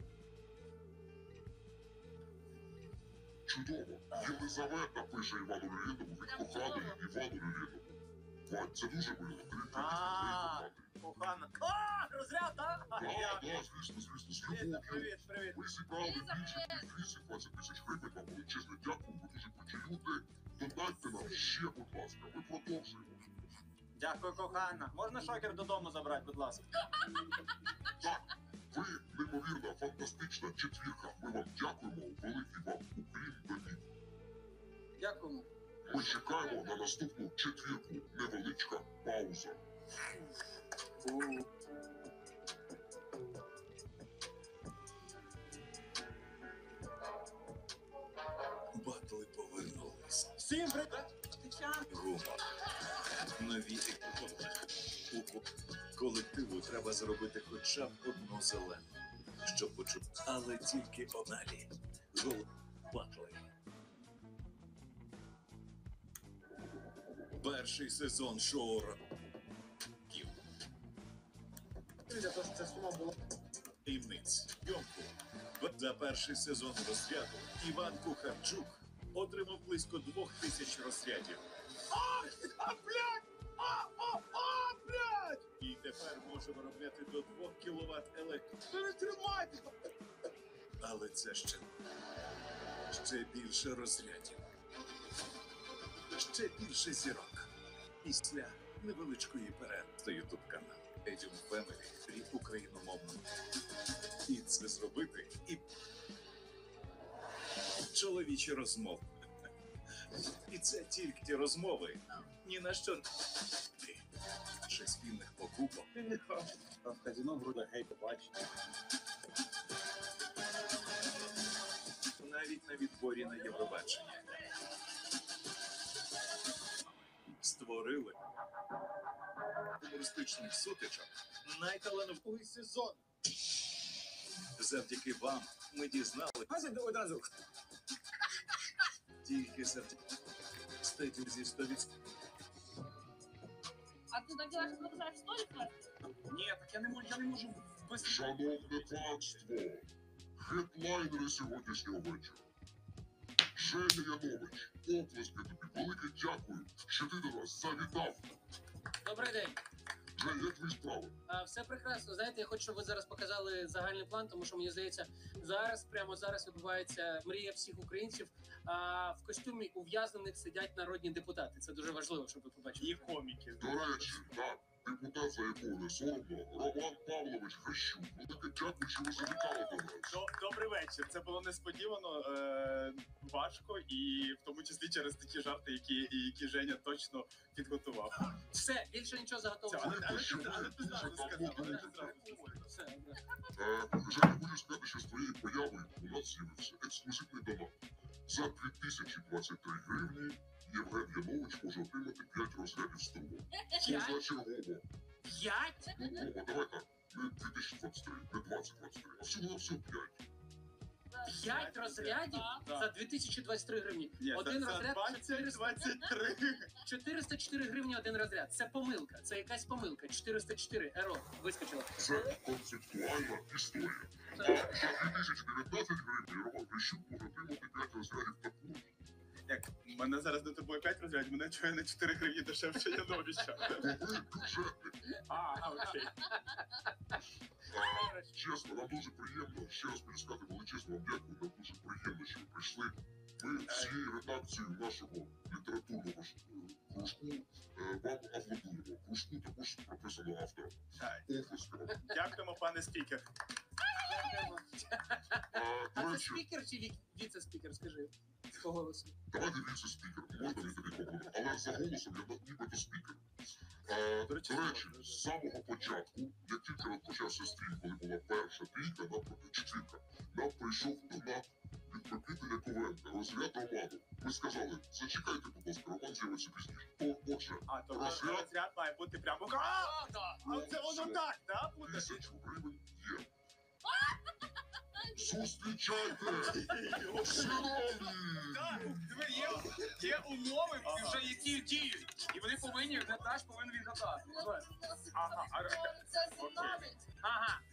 S3: Чудово. Єлизавета пише Івану Леонідову від коханої Івану Леонідову. Вань, це дуже мило.
S7: Кохана. О, розряд, а?
S3: Так, звісно, з любов'ю.
S7: Привіт.
S3: Ви зібрали більше ніж 220 тисяч гривень. Вам величезне дякую, ви дуже круті люди. Донатьте нам ще, будь ласка. Ми продовжуємо.
S7: Дякую, кохана. Можна шокер додому забрати, будь ласка?
S3: Так, ви неймовірна, фантастична четвірка. Ми вам дякуємо, великий вам уклін Давід.
S6: Дякуємо.
S3: Ми чекаємо на наступну четвірку. Невеличка пауза.
S9: Батли повернулись.
S7: Всім привіт!
S9: Гумор. Нові епізоди. У колективу треба зробити хоча б одну зелену, щоб почути. Але тільки одалі. Гол батли. Перший сезон шоу «Років».
S7: Це сума була.
S9: Таємниць. Йомку. За перший сезон розряду Іван Кухарчук отримав близько 2000 розрядів.
S7: Блядь!
S9: І тепер може виробляти до 2 кВт електро.
S7: Не тримайте!
S9: Але це ще більше розрядів. Ще більше зірок. Після невеличкої перерви. Це ютуб канал Medium Family рік україномовний. І це зробити і чоловічі розмови. І це тільки ті розмови. Ні на що. Ще спільних покупок.
S7: А в казино вроде гей побачить.
S9: Навіть на відборі на Євробачення. Створили гумористичних сутичок найталановитий сезон. Завдяки вам ми дізнали.
S7: Одразу.
S9: Тільки завдяки статті зі 100%.
S5: А ти так делаешь, что написаешь столик?
S4: Ні, так я не можу без...
S3: Шановне панство, гедлайнери сьогоднішнього вечора. Женя Янович, оплески тобі, велике дякую, що ти до нас завітав.
S10: Добрий день.
S3: Жень, як твої справи?
S10: Все прекрасно. Знаєте, я хочу, щоб ви зараз показали загальний план, тому що мені здається, прямо зараз відбувається мрія всіх українців. В костюмі ув'язнених сидять народні депутати. Це дуже важливо, щоб ви побачили.
S4: І коміки.
S3: До речі, так, депутат, за якого не соромно, Роман Павлович Грищук. Велике дякую, що ви завітали до нас.
S11: Добрий вечір. Це було несподівано, важко, і в тому числі через такі жарти, які Женя точно підготував.
S10: Все, більше нічого заготовлено.
S11: Але ти зразу сказав,
S10: Все, да.
S3: Женя, хочу сказати, що з твоєю появою у нас з'явився ексклюзивний донат. За 2023 гривні Євген Янович може отримати 5 розрядів струму. Позачергово.
S10: 5?
S3: Ну, Рома, давай так. Не 2023, не 2023, а всього 5.
S10: 5 розрядів за 2023 гривні.
S11: Ні,
S10: Один
S11: за
S10: розряд
S11: 2023.
S10: 404 гривні один розряд. Це помилка. Це якась помилка. 404. Ерор. Вискочило.
S3: Це концептуальна історія. А за 2019 гривень Роман Грищук може отримати 5 розрядів також.
S11: Як, мене зараз до тобою 5 розрядів, мене чує на 4 гривні дешевше Яновича.
S3: Ви бюджетник.
S11: Окей.
S3: Чесно, нам дуже приємно. Ще раз хочу сказати величезно вам дякую. Нам дуже приємно, що ви прийшли. Ми всією редакцією нашого літературного кружку вам аплодуємо. Кружку також прописано автора. Офіска вам.
S11: Дякуємо, пане спікер.
S10: А
S3: До
S10: це
S3: речі,
S10: спікер чи віце-спікер, скажи? По голосу.
S3: давайте віце-спікер. Можна мені тобі поговорити? Але за голосом я нібито спікер. До речі, з самого початку, як тільки розпочався стрім, коли була перша трійка, четвірка, нам прийшов донат від Микити Яковенка, розряд Роману. Ми сказали, зачекайте, будь ласка, Роман з'явиться пізніше. Отже,
S11: То розряд має бути прямо. А це воно так, так буде?
S3: 1000 гривень є. Зустрічайте!
S4: Диви, є умови, вже які діють. І вони повинні, глядач повинен відгадати.
S11: Ага,
S10: Ага.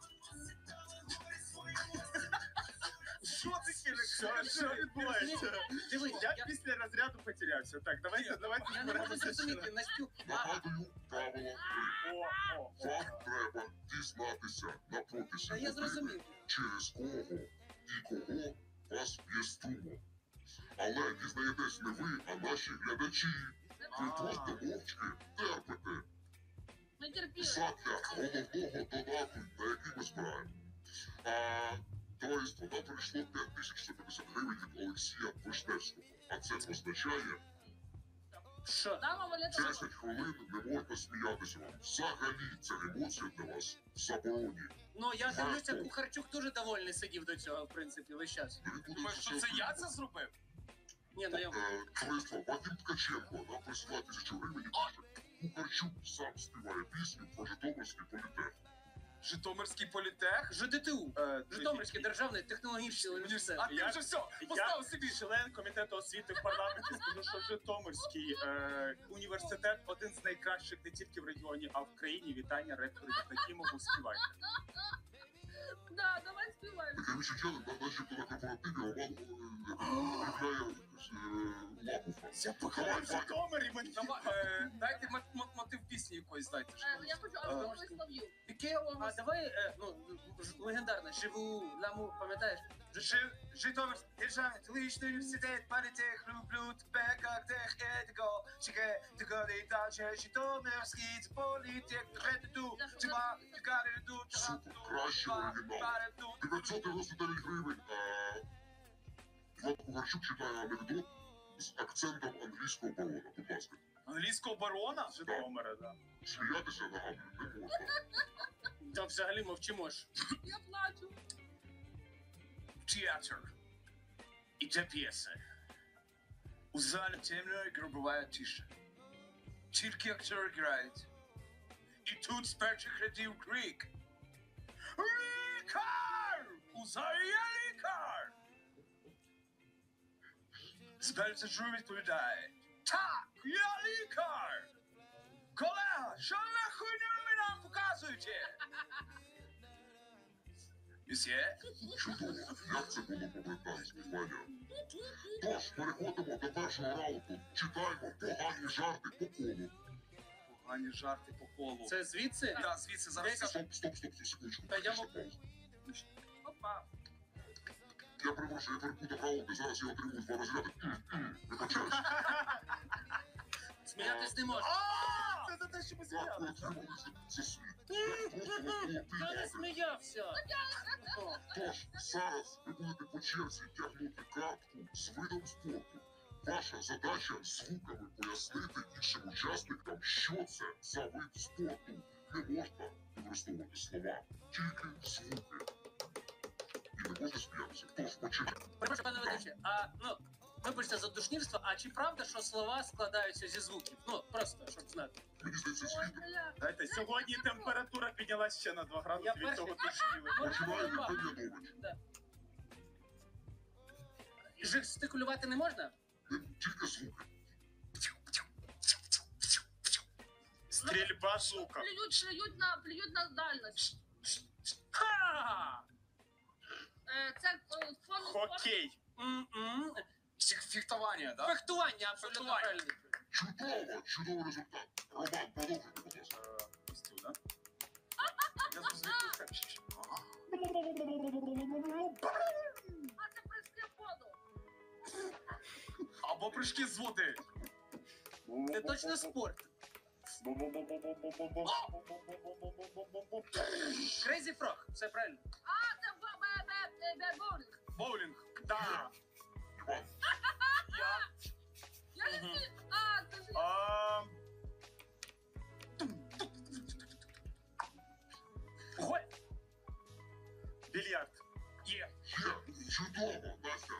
S11: Що таке? Що відбувається?
S10: Дивись,
S11: Я після розряду потерявся. Так, давайте
S10: я не можу зрозуміти, Настюк.
S3: Нагадую правила гри. Вам треба дізнатися на протязі
S10: Та я
S3: години,
S10: зрозумів.
S3: через кого і кого вас є струмом. Але дізнаєтесь не ви, а наші глядачі. Ви просто мовчки терпите.
S5: Ми терпіли.
S3: Задля головного донату, на який ми збираємо. Товариство, нам прийшло 5150 гривень від Олексія Вишневського. А це означає,
S10: Що?
S5: Дама Валета.
S3: 10 хвилин не можна сміятися вам. Взагалі ця емоція для вас в забороні.
S10: Ну, я дивлюся, Кухарчук дуже довольний сидів до цього, в принципі, весь час.
S4: Думаєш, що це я це зробив?
S10: Ні, ну я...
S3: Товариство, Вадим Ткаченко нам присилає 1000 гривень і каже, Кухарчук сам співає пісню про Житомирський політех.
S4: Житомирський політех?
S10: ЖДТУ. Житомирський державний технологічний університет.
S4: А ти вже все, поставив собі.
S11: член комітету освіти в парламенті, скажу, що Житомирський університет один з найкращих не тільки в регіоні, а в країні. Вітання ректору Такімову, співайте.
S5: Да, давай співай.
S3: Таке відчуття, начебто на корпоративі Роман купляє лапу.
S11: Я покараю Житомир і мені.
S4: Дайте мотив пісні якоїсь, дайте.
S5: Я хочу автомобіль слов'ю.
S10: А давай, легендарно, живу ламу, пам'ятаєш?
S4: Житомирський державний технологічний університет, політех, люблю тебе, як тех етико. Чекай, ти годи дальше, Житомирський політех, редиту, чима, ти гариду,
S3: Супер, кращий оригінал. 999 гривень. Іван Кухарчук читає анекдот з акцентом англійського барона. Будь ласка.
S4: Англійського барона?
S11: Житомира, так.
S3: Сміятися нагадую не можна.
S10: Та взагалі мовчимо ж.
S5: Я плачу.
S4: Театр. Іде п'єса. У залі темно і гробова тиша. Тільки актори грають. І тут з перших рядів крик. Лікар! У залі є лікар! З перших відповідає. Так, я лікар! Колега, що на хуйню ви нам показуєте? Місьє?
S3: Чудово. Як це було по-британськи, Ваня? Тож, переходимо до першого раунду. Читаємо погані жарти по колу.
S4: Погані жарти по колу.
S10: Це звідси?
S4: Так, звідси зараз.
S3: Стоп, секундочку.
S10: Та я
S5: Опа.
S3: Я перепрошую, я перепутав раунди, зараз я отримую 2 розряди. Вибачаюсь.
S10: Сміятись не можна.
S11: Це за те, що ми сміялися.
S3: ви отримали за світ. Як просто вас було
S10: Я не
S3: піймати.
S10: сміявся.
S3: Тож, зараз ви будете по черзі тягнути картку з видом спорту. Ваша задача звуками пояснити іншим учасникам, що це за вид спорту. Не можна використовувати слова, тільки звуки. І не можна сміятися. Тож, починаємо.
S10: Перепрошую, пане ведучий, вибачте за душнірство, а чи правда, що слова складаються зі звуків? Ну, просто, щоб знати.
S3: Мені здається, слід.
S11: Знаєте, сьогодні температура піднялась ще на 2
S10: Я
S11: градуси від
S10: перший.
S11: того душніли.
S3: Починає Євген Янович.
S10: Жестикулювати не можна?
S3: Тільки звуки.
S11: Стрільба з лука.
S5: Плюють на дальність.
S10: Ха!
S5: Це фон спорту.
S11: Хокей.
S7: Фехтування, да?
S10: Фехтування, абсолютно правильно.
S3: Чудово, чудовий результат. Роман, продовжуйте, будь ласка.
S11: Ось цю, да? Я зрозумів, що це.
S5: А це прыжки в воду.
S11: Або прыжки з води.
S10: Це точно спорт. Crazy Frog, все правильно.
S5: А, це боулінг.
S11: Боулінг. Да.
S3: Іван,
S5: Я не знаю. А, це ж...
S11: Голь. Більярд. Є.
S3: є. Чудово, Настя.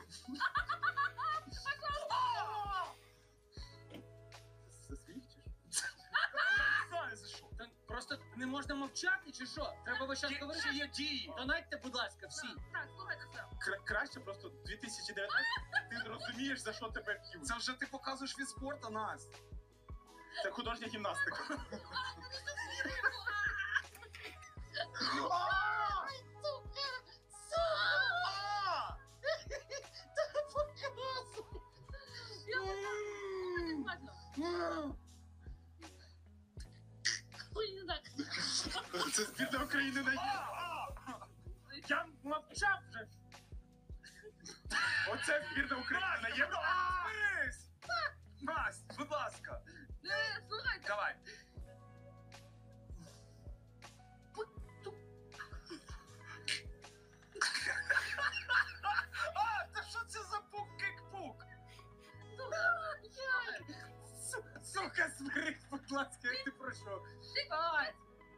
S11: Це сміх чи що? Не знаю, за що.
S10: Та просто не можна мовчати, чи що? Треба весь час
S11: Чи
S10: говорити.
S11: є дії?
S10: Донайте, будь ласка, всі.
S5: Так, слухайте це.
S11: Краще просто 2019 ти розумієш, за що тебе п'ють.
S8: Це вже ти показуєш від спорту, Настя.
S11: Це художня гімнастика.
S5: Я не бачила. Ой, не так.
S11: Це збірна України на є.
S10: Я мовчав вже.
S11: Оце збірна України на євро. Настя, будь ласка.
S5: Слухайте.
S11: Давай. Та що це за пук-кик-пук? Сука, смирись, будь ласка, як ти пройшов.
S5: Ой,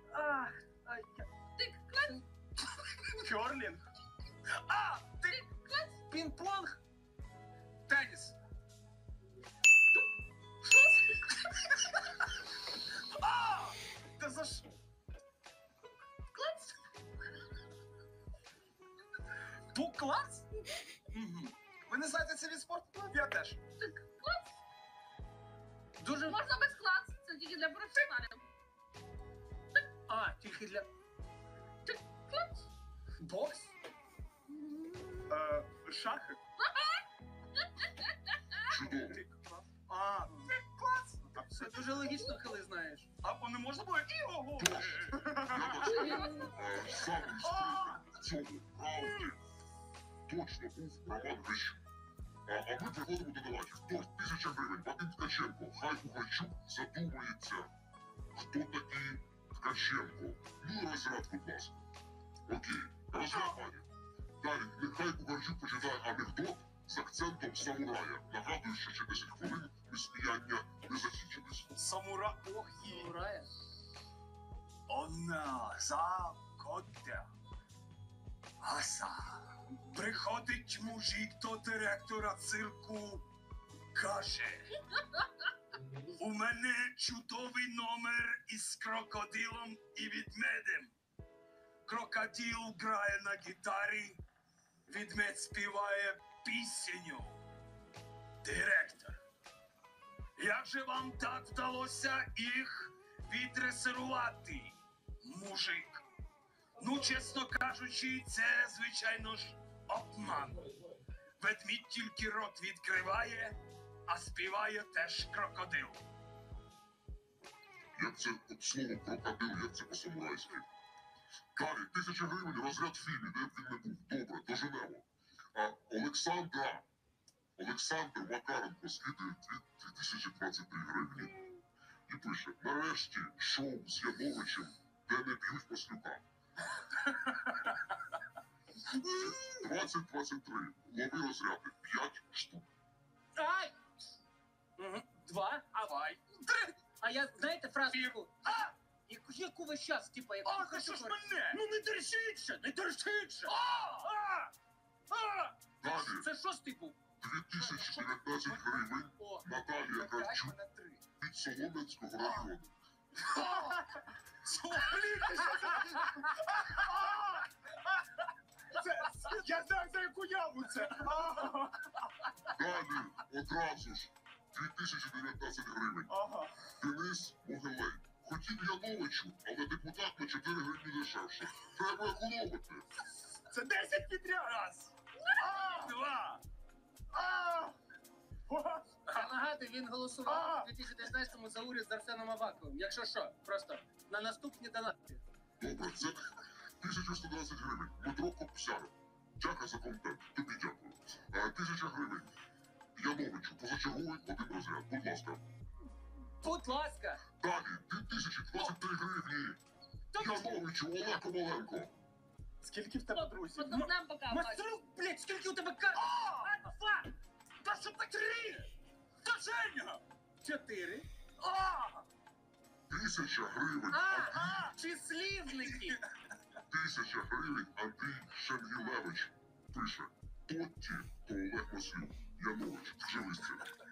S5: ти
S11: Керлінг? Ти пінг-понг? Теніс. Та за що? Пук-клас?
S8: Ви не знаєте цей від спорту?
S11: Я теж.
S10: Дуже...
S5: можна без клас. Це тільки для професіоналів.
S10: Тільки для...
S11: Бокс? Шахи?
S3: Чудово.
S11: Клас?
S10: Це дуже логічно, коли знаєш.
S11: А не можна було його?
S3: Я бачу, самий спритний в цьому раунді точно був Роман Грищук. А ми переходимо до донатів. Тож, 1000 гривень. Вадим Ткаченко. Хай Пугайчук задумається, хто такий Ткаченко. Ну і розряд, будь ласка. Окей, розряд, пані. Далі, нехай Пугайчук почитає анекдот з акцентом самурая. Нагадую, що ще 10 хвилин і сміяння не закінчились.
S11: Самура. Ох, є.
S10: Урає.
S11: Она за котя. Аса. Приходить мужик до директора цирку. Каже. У мене чудовий номер із крокодилом і ведмедем. Крокодил грає на гітарі, ведмедь співає пісню. Директор. Як же вам так вдалося їх віддресирувати, мужик? Ну, чесно кажучи, це, звичайно ж, обман. Ведмідь тільки рот відкриває, а співає теж крокодил.
S3: Як це от слово крокодил, як це по-самурайськи? Далі, 1000 гривень, розряд фільмів, де б він не був. Добре, доженемо. Олександр Макаренко скидає 2023 гривні. І пише, нарешті шоу з Яновичем, де не б'ють Маслюка. 2023. Лови розряди. 5 штук.
S10: Ай! 2,
S7: Давай.
S10: а я, знаєте, фразу таку, яку весь час, типа, як
S7: Та що ж мене?
S10: ну не держіться, не держіться!
S3: Далі.
S10: Це шостий був.
S3: 2019 гривень.
S10: О,
S3: Наталія Кравчук від Солом'янського району.
S7: Я знаю, за яку яму це.
S3: Далі одразу ж 2019 гривень.
S7: Ага.
S3: Денис Могилей. Хотів Яновичу, але депутат на 4 гривні дешевше. Треба економити.
S7: Це 10 підряд. Раз. Два.
S10: я нагадую, він голосував у 2019-му за уряд з Арсеном Аваковим. Якщо що, просто на наступні донати.
S3: Добре, це 1120 гривень. Дмитро Копсяров. Дякую за контент. Тобі дякую. 1000 гривень. Яновичу, позачерговий один розряд. Будь ласка.
S10: Будь ласка.
S3: Далі 2023 гривні. Яновичу, Олег Коваленко.
S7: Скільки в тебе друзів?
S5: Подногнем пока.
S10: Мастрюк, блядь, скільки у тебе карт? Два!
S7: Та що так 3? Та Женя!
S10: 4.
S3: 1000 гривень.
S10: Числівники.
S3: 1000 гривень Андрій Шенгілевич пише Тотті то Олег Маслюк. Янович, вжилися.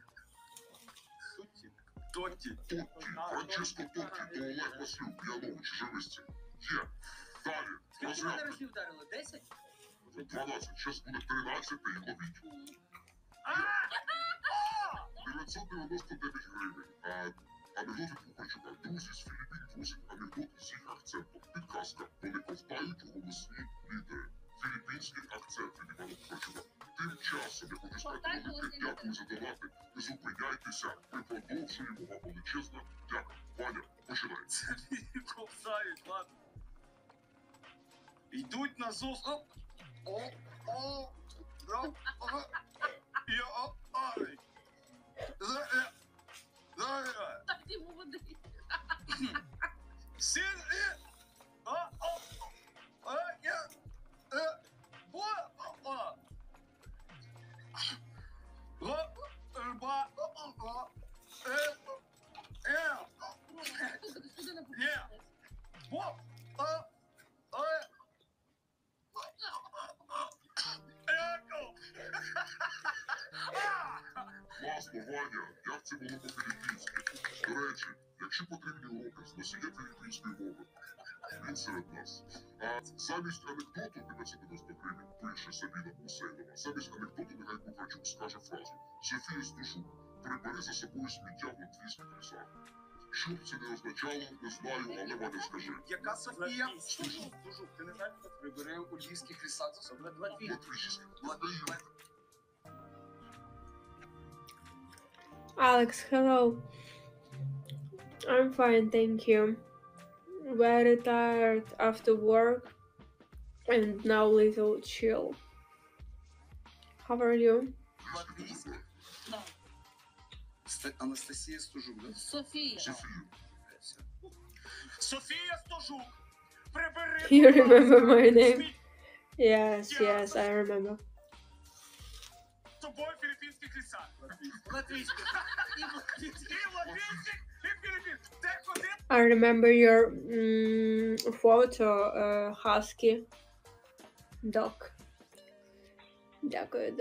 S7: Тотті.
S3: Тотті, Франческо Тотті то Олег Маслюк. Янович, вжилися. Є. Далі.
S10: Скільки мене
S3: Розряд.
S10: разів вдарило? 10?
S3: 12. Щас буде 13 і ловіть. 999 гривень. Анекдоти Пухарчука. Друзі з Філіппін просять анекдот з їх акцентом. Підказка. Вони ковтають голосні літери. Філіппінський акцент від Івана Пухарчука. Тим часом, я хочу сказати, велике дякую за донати. Не зупиняйтеся. Ми продовжуємо. Вам величезна дяка. Ваня, починай.
S7: Це мені ковзають, ладно. Йдуть на ЗОС.
S5: Так йому води. Сюди не
S3: Класно, Ваня, як це було по-філіппінськи? До речі, якщо потрібні уроки з носія філіппінської мови, він серед нас. А замість анекдоту 990 гривень пише Сабіна Гусейнова. Замість анекдоту нехай Пухарчук скаже фразу Софія Стужук, прибери за собою сміття в латвійських лісах. Що б це не означало, не знаю, але Ваня скажи.
S7: Яка Софія?
S11: Стужук, ти не знаєш, хто прибере у львівських лісах за собою?
S3: Латвійських.
S1: Alex, hello. I'm fine, thank you. Very tired after work and now little chill. How are you?
S8: Анастасія Стужук, да?
S5: Софія.
S3: Софію.
S7: Софія Стужук, прибери.
S1: You remember my name? Yes, I remember.
S7: З тобою в філіппінських лісах.
S10: Латвійських.
S7: І латвійських, і філіппін. Де куди?
S1: I remember your photo, husky dog. Дякую.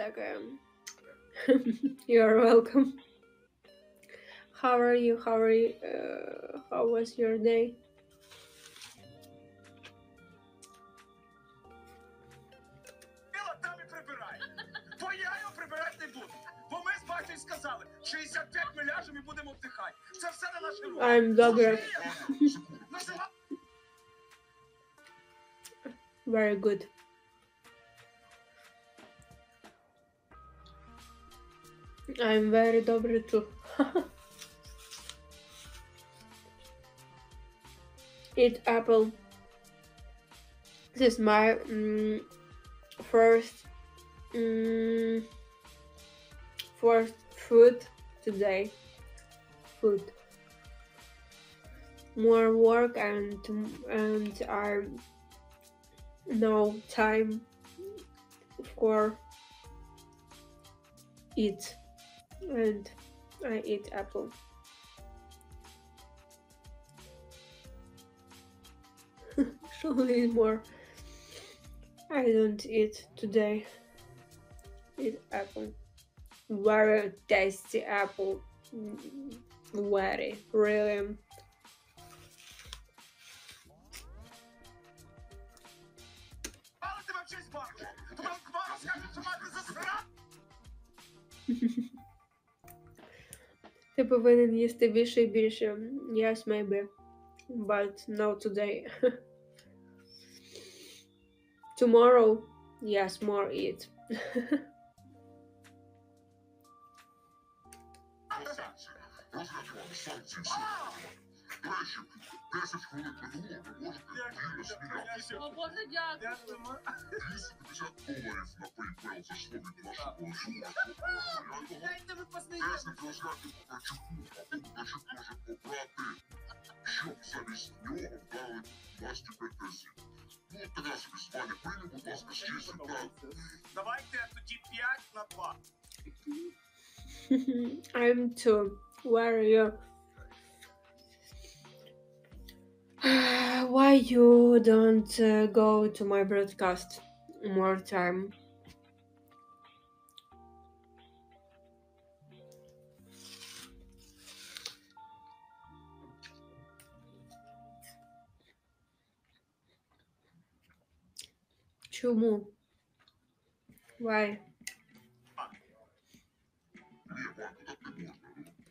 S1: You're welcome. How are you? How was your day?
S7: Біла, там і прибирай. Бо я його прибирати не буду. Бо ми з батьком сказали, 65 ми ляжемо і будемо вдихати. Це все на наші руки.
S1: I'm Dogra.
S7: Називай.
S1: Very good. I'm very добрый too. Eat apple. This is my first food today. Food. more work and I no time for eat, and I eat apple. Should eat more. I don't eat today. Eat apple. Very tasty apple. Very, really.
S7: Але тебе вчись бачу. Тобі мама скаже, що мати засрати.
S1: Ти повинен їсти більше і більше. Yes, maybe. But not today. Tomorrow, yes, more eat.
S3: Розглядували санкції сьогодні. До речі, 10 хвилин минуло, ви можете вільно сміятися.
S5: О, Боже, дякую.
S7: Дякуємо.
S3: $250 на PayPal зайшло від нашого живого.
S6: Дайте ви посмієте.
S3: 10 розглядів Ткачуку, а Ткачук може побрати, щоб замість нього вдали Насті претензії. Ну, така собі звання прийняв, будь ласка, з честю та
S7: Давайте тоді 5 на 2.
S1: I'm too. Where are you? Why you don't go to my broadcast more time? Чому? Why?
S3: Ні, Ванько, так не можна.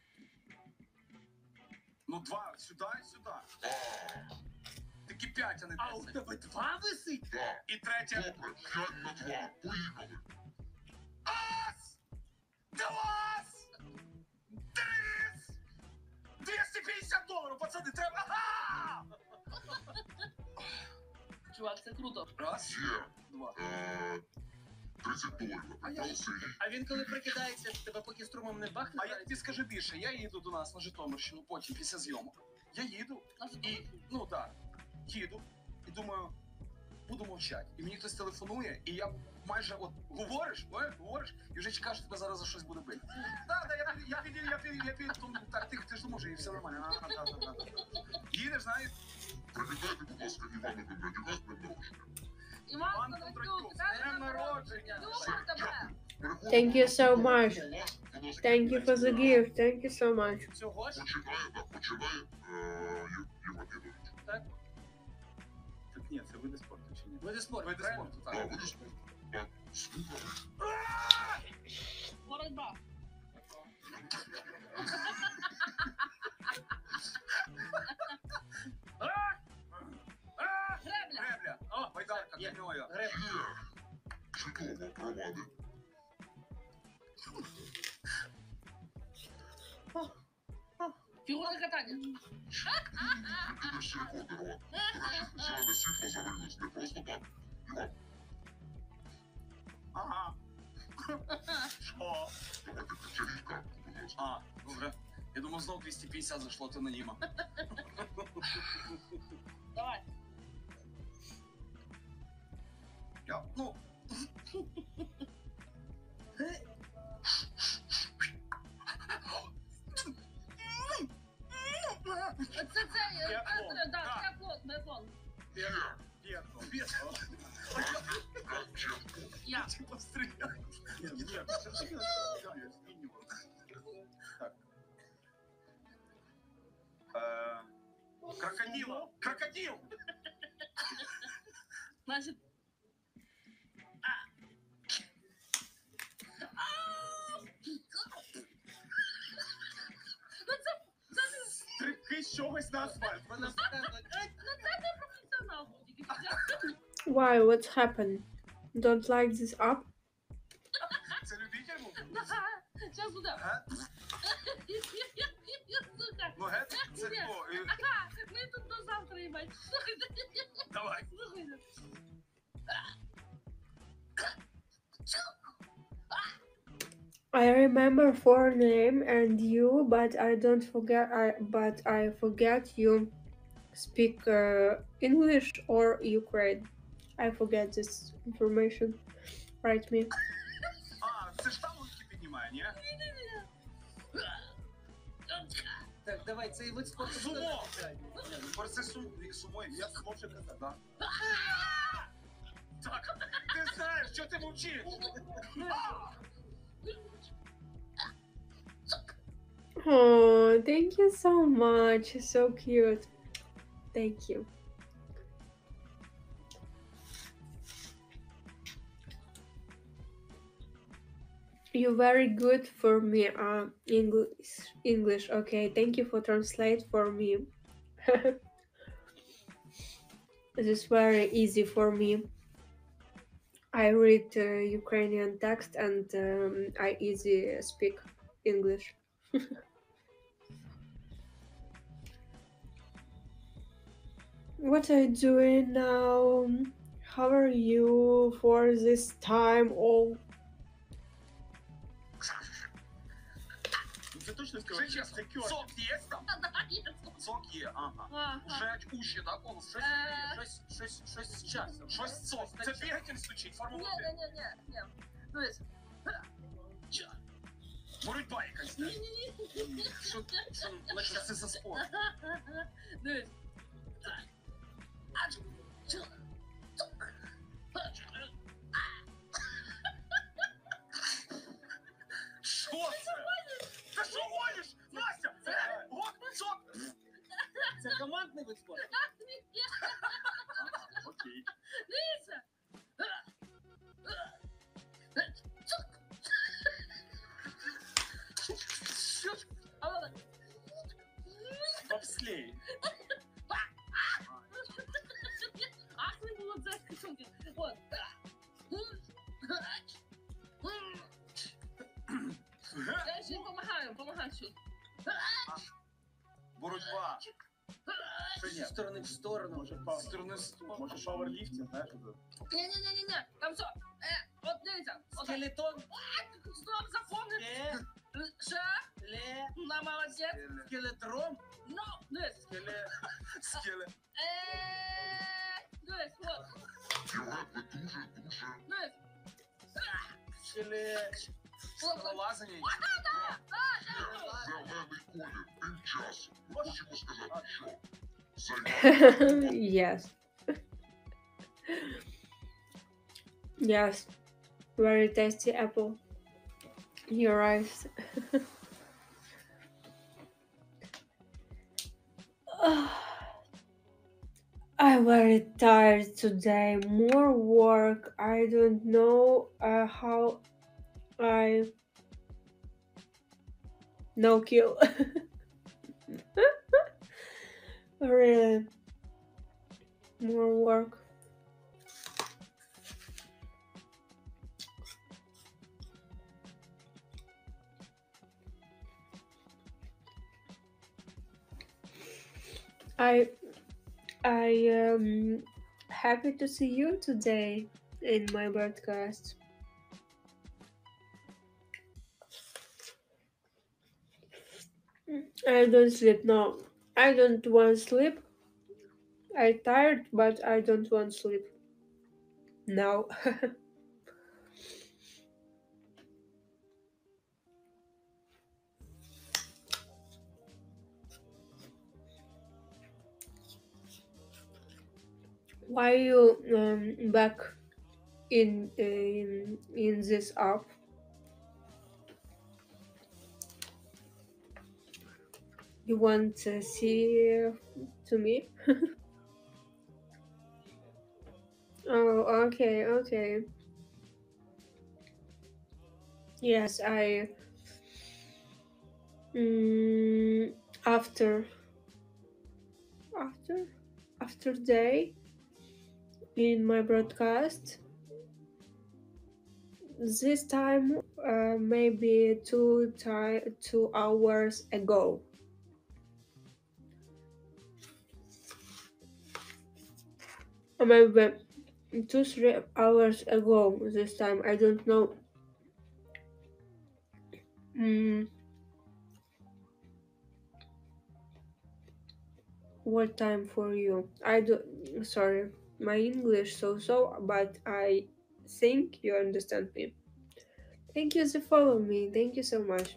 S7: Ну 2, сюди і сюди.
S3: А,
S7: Такі 5, а не 10.
S6: А у тебе 2 висить?
S3: да.
S7: І третє.
S3: Добре, 5 на 2. Поїхали.
S7: Ас! Двас! Трис! $250, пацани, треба. Ага!
S5: Чувак, це круто.
S7: Раз,
S3: Є.
S7: 2.
S3: $30.
S7: А я-
S3: Вітал Сергій.
S10: А він коли прикидається, тебе поки струмом не бахне.
S7: А я тобі скажу більше, я їду до нас на Житомирщину потім після зйомок. Я їду і, ну так, їду і думаю, буду мовчати. І мені хтось телефонує, і я майже от говориш, і вже чекаєш, що тебе зараз за щось буде бити. Так, я піду, так, ти ж може, і все нормально. Їдеш, знаєш,
S3: Привітайте, будь ласка, Івана Кондратюка з днем народження.
S5: Іван
S7: Іван
S5: Кондратюк,
S7: Кондратюк, з днем народження.
S5: Любимо
S3: Все,
S5: тебе.
S3: дякую. Переходимо
S1: Thank you so
S3: до
S1: much.
S3: вас. Будь ласка,
S1: Thank you for the gift. Thank you so much.
S10: Цього ж?
S3: Починає Євген Євгенович.
S10: Так?
S7: Так ні, це види спорту чи ні?
S10: Види спорту.
S7: Види
S10: правильно?
S7: спорту,
S3: Так,
S7: так.
S3: види спорту. Так, слухали.
S5: Боротьба. Гребля.
S7: Гребля. О, байдарка,
S10: Є.
S7: каньою.
S10: Греб.
S3: Є. Чудово, провади.
S5: Фігурне катання.
S3: Викидаєш всі рекорди, Роман. До речі, зелене світло загорілось не просто так. Іван,
S7: Ага. Що?
S3: давайте тягніть карту, будь ласка.
S7: А, добре. Я думав, знов 250 зайшло, ти аноніма.
S5: Давай.
S7: Я, ну,
S5: Це,
S7: Біатлон.
S5: да,
S7: Так.
S5: біатлон.
S7: П'єтро, п'єтро.
S3: Як чесно.
S5: Я.
S7: Типа стріляй. Ні, я змінював. Так. Крокодила. Крокодил!
S5: Значить,
S7: Стрибки з чогось на асфальт.
S10: Вона сказала,
S5: це не професіонал був.
S1: Why? What's happened? Don't like this up?
S7: Це любитель був?
S5: Зараз буде.
S7: Ге?
S5: Слухай.
S7: Ну, ге? Це хто?
S5: Ага, ми тут до завтра, їбать.
S7: Давай.
S5: Слухайте.
S1: I remember forename and you, but I don't forget. But I forget you. speak English or Ukraine. I forget this information. Write me.
S7: А, це ж там руки піднімає, ні?
S6: Так, давай, цей вид спорту.
S7: Сумо! Борце сумо, я сумо вже казав, да? Так, ти знаєш, що ти мовчиш?
S1: Oh, thank you so much. So cute. Thank you. You're very good for me. English. Okay, thank you for translate for me. This is very easy for me. I read Ukrainian text and I easy speak English. What are you doing now? How are you for this time? Oh,
S7: Це точно скажи чесно, сок є там? Сок є, ага. Уже уші, так, коло?
S10: Щось з часом.
S7: Щось сок. Це двигатель стучить, формула.
S5: Ні. Дивись.
S7: Боротьба якась, так? Що, значить, це за спорт?
S5: Дивись.
S7: Що це? Ти що гониш? Настя, це гок, сок.
S10: Це командний вид спорту.
S7: Окей.
S5: Дивіться.
S7: Що ж? Бобслей.
S5: Ах, ви молодець, кисунки. От. Я ще помагаю ще.
S7: Боротьба. Що
S6: З
S7: ні?
S6: сторони в сторону.
S7: Може, з сторони в сторону. Може, пауерліфтинг, знаєш?
S5: Ні, там все. От дивіться.
S6: Скелетон.
S5: Стоп, запомни. Ще. На молодець.
S6: Скелетрон.
S5: Ну, дивись.
S7: Скеле.
S5: Дивись, от.
S3: Євген, ви дуже.
S5: Дивись.
S7: Скалолазання.
S3: Зелений колір, тим часом. Хочемо сказати, що
S1: yes. Yes. Very tasty apple. You're right. I'm very tired today. More work. I don't know how I no kill. Really. More work. I am happy to see you today in my broadcast. I don't sleep now. I don't want sleep. I'm tired, but I don't want sleep. No. Why you back in this app? You want to see to me? Oh, okay. Yes, I after day in my broadcast. This time maybe 2 hours ago. Maybe 2-3 hours ago this time. I don't know. What time for you? I do. Sorry, my English so, but I think you understand me. Thank you for following me. Thank you so much.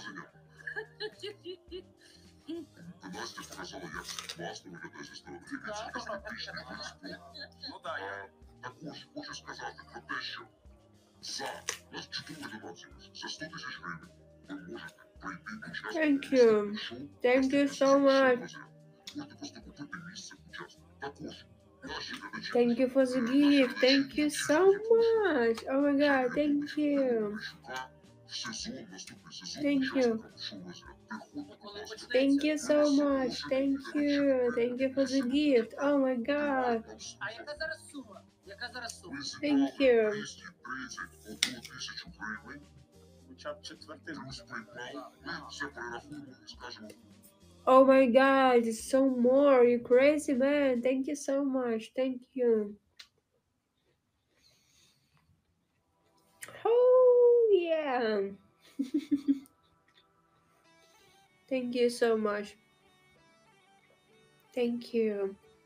S3: Настя показала, як класно виглядає зі сторони. Дивіться, естетичний виспу.
S7: Ну так, я
S3: Також хочу сказати про те, що за нас чудово демонстрацію, за 100 тисяч гривень ви можете прийти до учасника
S1: Thank you. Thank you so much.
S3: Можете просто купити місце учасника. Також наші глядачі.
S1: Thank you for the gift. Thank you so much. Oh my god, thank you.
S3: Сезон, наступний сезон
S1: Thank you.
S3: учасникам шоу-розряд. Приходьте, будь ласка.
S1: Thank you so much. Thank you. Thank you for the gift. Oh my god.
S10: А яка зараз сума? Яка зараз сума?
S1: Thank you.
S3: 231 тисячу гривень.
S7: хоча б четвертину.
S3: Плюс PayPal. Ми все перерахуємо і скажемо.
S1: Oh my god, it's so more. You crazy man. Thank you so much. Thank you. Oh yeah. Thank you so much. Thank you.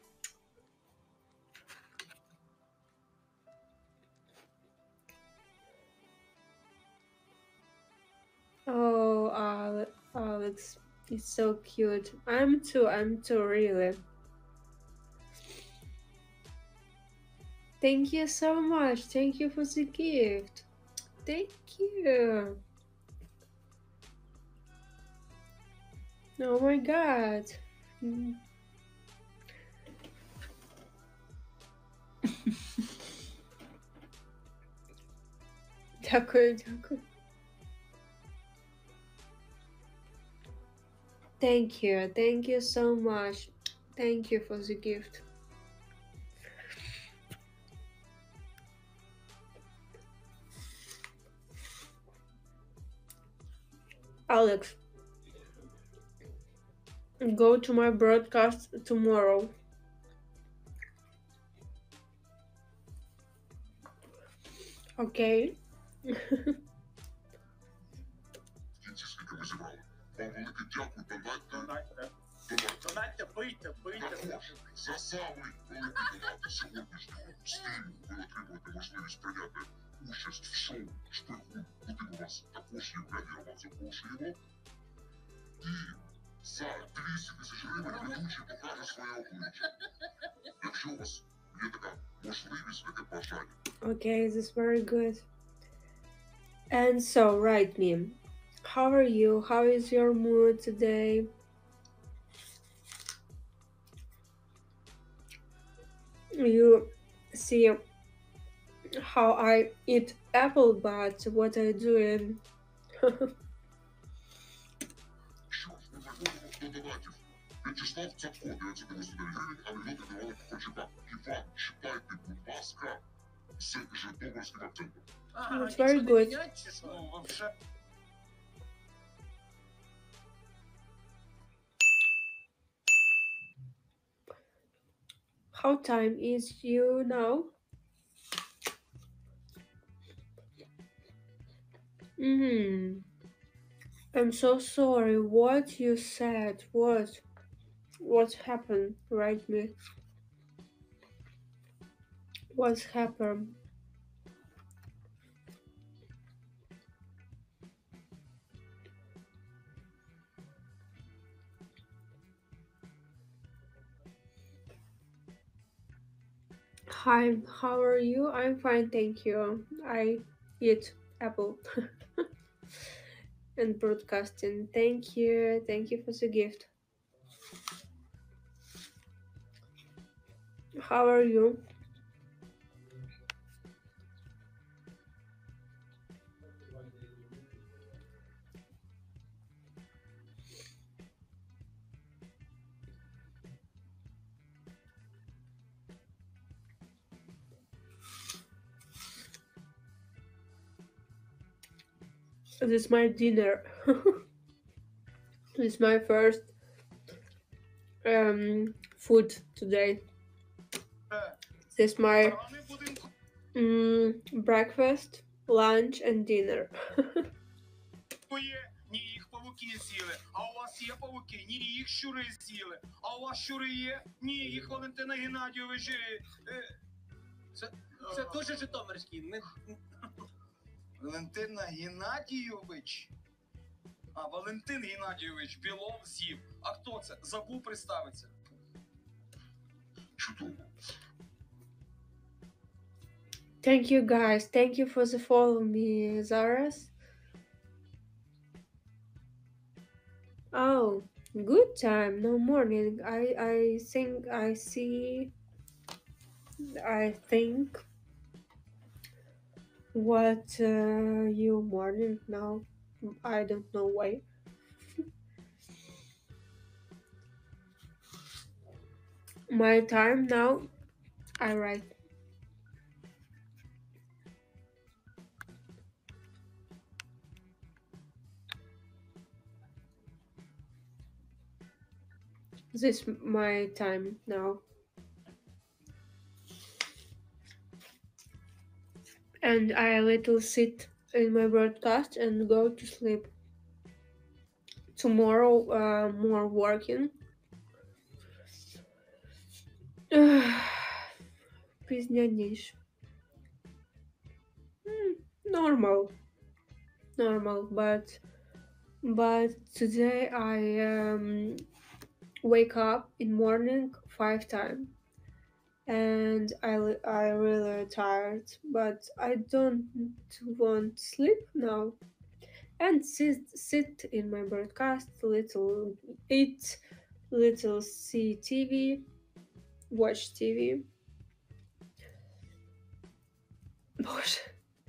S1: Oh, Alex, it's so cute. I'm too, really. Thank you so much. Thank you for the gift. Thank you. Oh my god. Mm. Дякую. Thank you so much. Thank you for the gift. Alex, go to my broadcast tomorrow. Okay.
S3: Кінці скільки ми зібрали. Вам велике дякую, донатьте.
S7: Донатьте, бийте.
S3: Також за самий великий донат сьогоднішнього стріму ви отримуєте можливість прийняти участь в шоу «Шпигун», куди ми вас також, Євгеній Роман, запрошуємо. І за 200 тисяч гривень ведучий покаже своє обличчя. Якщо у вас є така можливість, таке бажання.
S1: Okay, this is very good. And so, write me. How are you? How is your mood today? You see how I eat apple, but what I doing?
S3: Що ж, ми переходимо до донатів. В'ячеслав Цапко, 999 гривень, а мільйони давали Кухарчука. Іван, читайте, будь ласка, з житомирським акцентом.
S1: It's very good.
S7: Ну, вообще.
S1: How time is you now? I'm so sorry. What you said? What happened? Write me. What's happened? Hi, how are you? I'm fine, thank you. I eat apple and broadcasting. Thank you for the gift. How are you? This is my dinner. This is my first food today. This is my breakfast, lunch, and dinner.
S7: Ні, їх павуки з'їли. А у вас є павуки? Ні, їх щури з'їли. А у вас щури є? Ні, їх Валентина Геннадійович.
S10: Це дуже житомирський.
S7: Валентина Геннадійович? А, Валентин Геннадійович Білов з'їв. А хто це? Забув представитися.
S3: Чудово.
S1: Thank you guys. Thank you for the follow me, Zaras. Oh, good time. No morning. I think I see. I think what you morning now. I don't know why. My time now. I write. This my time now. And I little sit in my broadcast and go to sleep. Tomorrow more working. Пізня ніч. Normal, but today I wake up in morning 5 times. And I really tired, but I don't want sleep now. And sit in my broadcast, eat, little see TV, watch TV. Боже.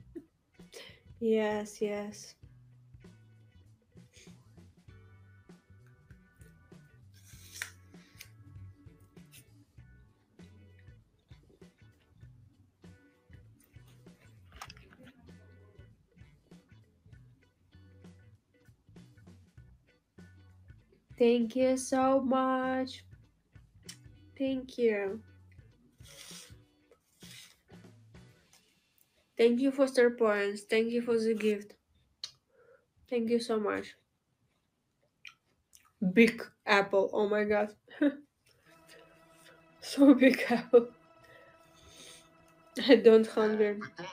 S1: Yes. Thank you so much. Thank you. Thank you for star points. Thank you for the gift. Thank you so much. Big apple. Oh my god. So big apple. I don't hungry.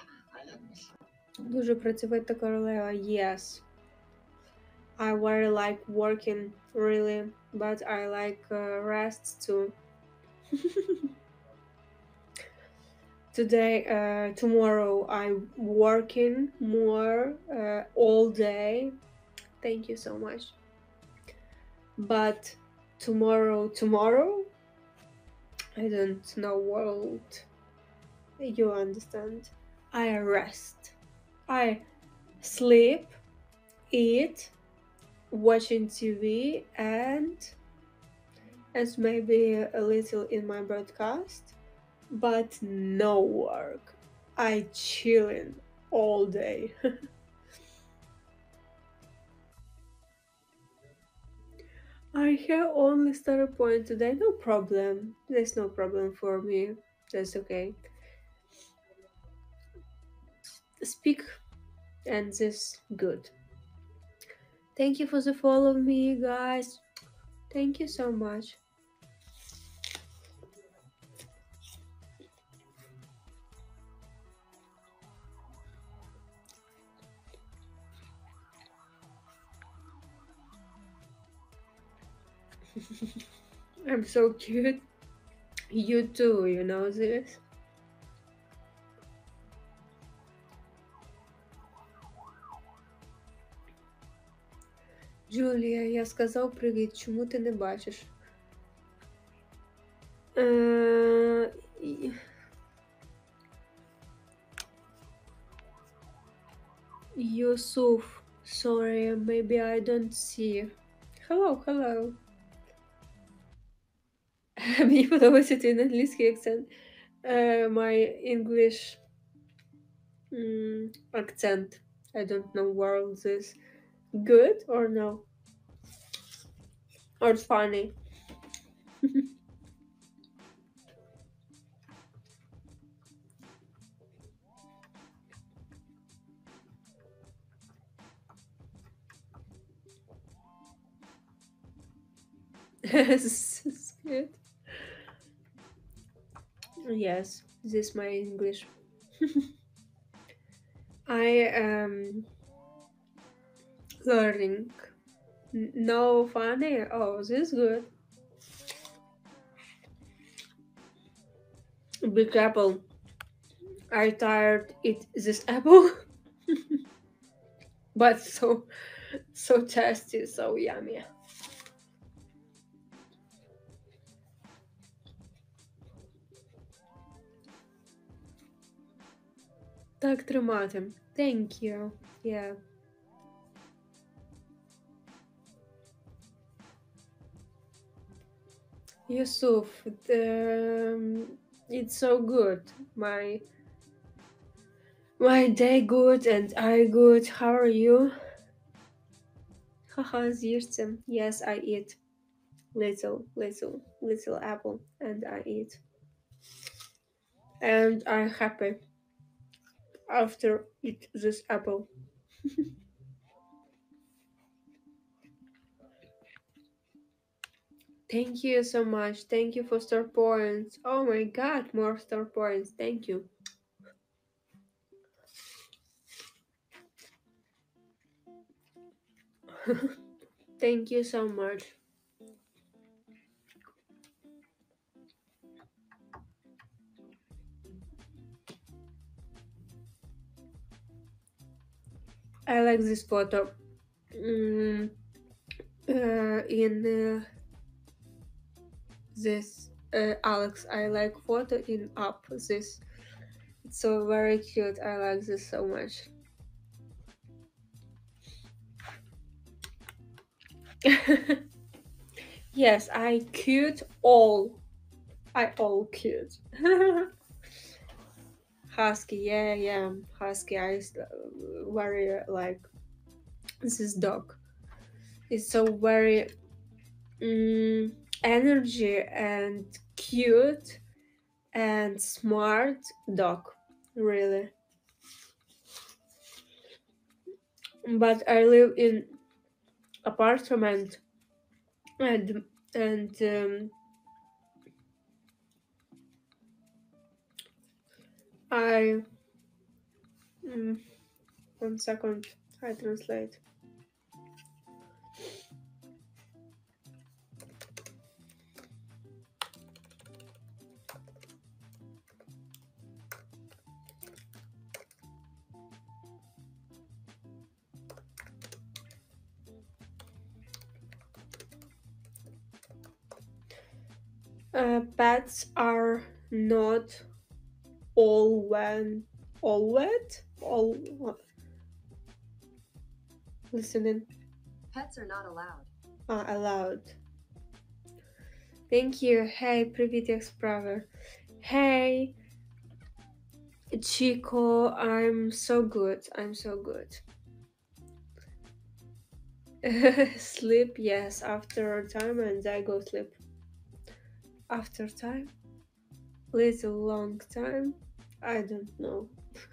S1: Дуже працьовита королева. Yes. I very like working, really, but I like rest too. Tomorrow I working more all day. Thank you so much. But tomorrow, I don't know what. You understand? I rest. I sleep, eat, watching TV, and maybe a little in my broadcast, but no work. I chilling all day. I have only starter point today. No problem. There's no problem for me. That's okay. Speak, and this good. Thank you for the follow me, guys. Thank you so much. I'm so cute. You too, you know this. Джулія, я сказав привіт, чому ти не бачиш? Yusuf, sorry, maybe I don't see. Hello. Мені подобається твій англійський акцент. My English accent. I don't know where this good or no. Or funny. This is good. Yes, this is my English. I am learning. No funny. Oh, this is good. Big apple. I tired eat this apple, but so tasty, so yummy. Так тримати. Thank you. Yeah. Yusuf, it's so good. My day good and I good. How are you? Haha, з'їжте. Yes, I eat. Little apple and I eat. And I'm happy after eat this apple. Thank you so much. Thank you for star points. Oh my god, more star points. Thank you. Thank you so much. I like this photo. In this Alex, I like photo in up this. It's so very cute. I like this so much. Yes, I cute all. I all cute. Husky, yeah. Husky, I very like this dog. It's so very energy and cute and smart dog, really. But I live in apartment and I 1 second, I translate. Pets are not all wet. Listening.
S12: Pets are not allowed.
S1: Allowed. Thank you. Hey, привіт, як справи? Hey, Chico, I'm so good. Sleep, yes, after time and I go sleep. After time? Little long time? I don't know.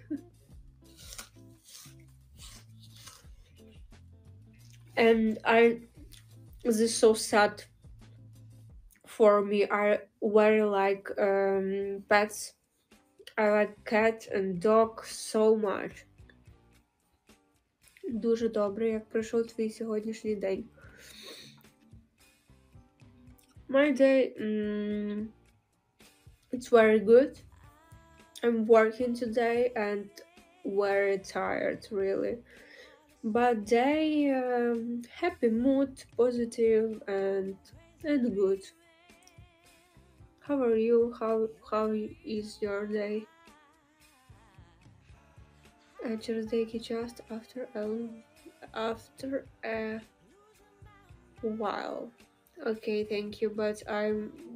S1: And this is so sad for me. I very like pets. I like cat and dog so much. Дуже добре, як пройшов твій сьогоднішній день. My day, it's very good. I'm working today and very tired, really. But day, happy mood, positive and good. How are you? How is your day? Через деякий час after a while. Okay, thank you, but I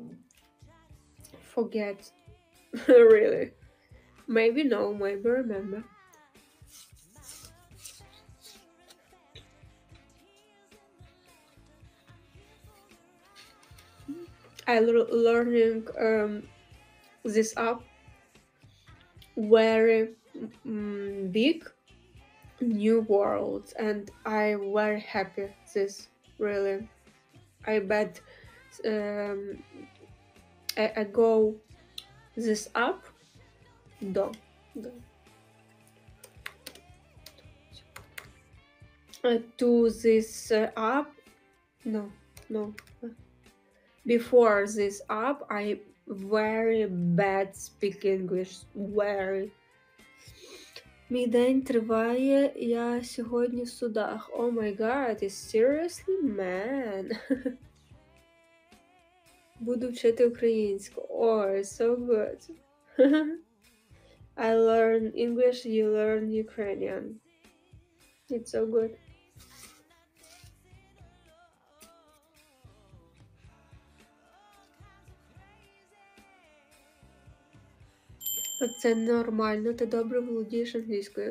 S1: forget really. Maybe no, maybe remember. I learning this app very big new world and I very happy this really. I bet I go this up. Do. Do. To this app. No, no. Before this app, I very bad speak English. Very. Мій день триває, я сьогодні в судах. Oh my god, is seriously, man? Буду вчити українську. Oh, so good. I learn English, you learn Ukrainian. It's so good. Це нормально, ти добре володієш англійською.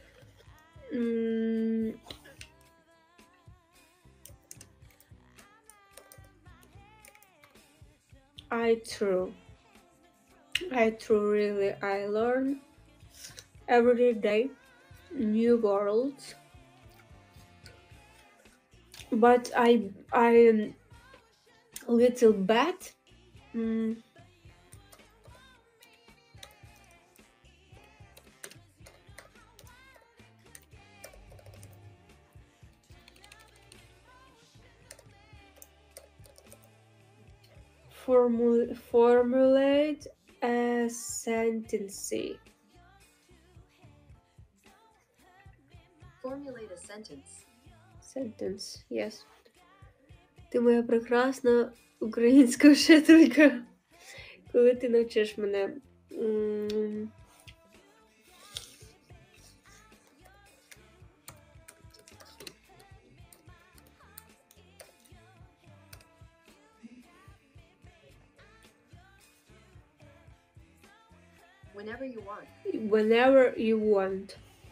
S1: I true really, I learn every day new words. But I am little bad. Formulate a sentence.
S12: Formulate a sentence.
S1: Sentence, yes. Ти моя прекрасна українська вчителька. Коли ти навчиш мене.
S12: Whenever you want.
S1: Whenever you want.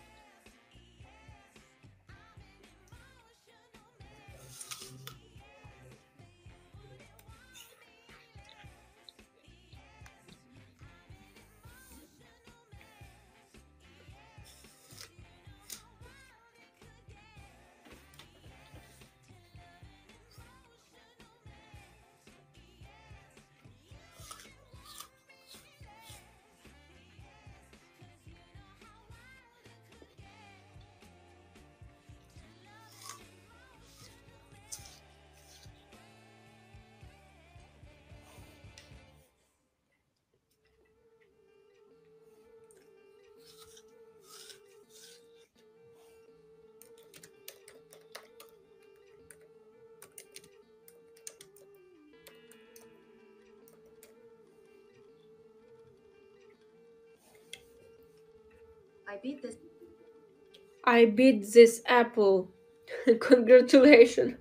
S1: I beat this apple. Congratulations.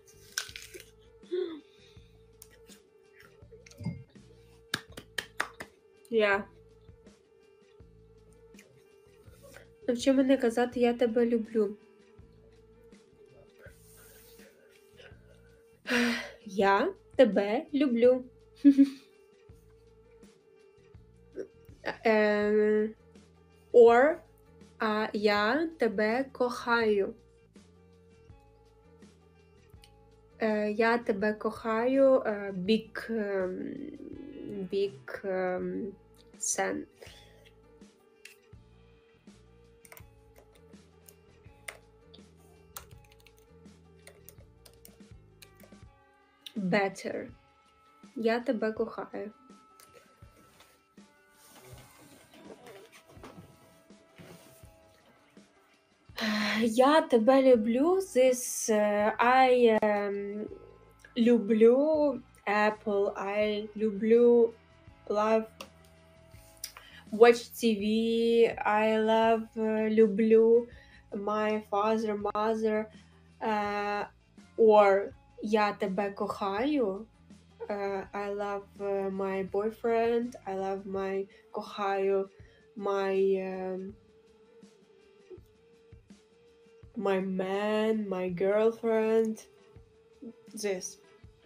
S1: Yeah. Навчи мене казати «я тебе люблю». Я тебе люблю. Or я тебе кохаю. Я тебе кохаю. Big sen. Better. Я тебе кохаю. Я тебе люблю. This I люблю Apple. I люблю love watch TV. I love люблю my father, mother. Or я тебе кохаю. I love my boyfriend. I love my кохаю my my man, my girlfriend. This.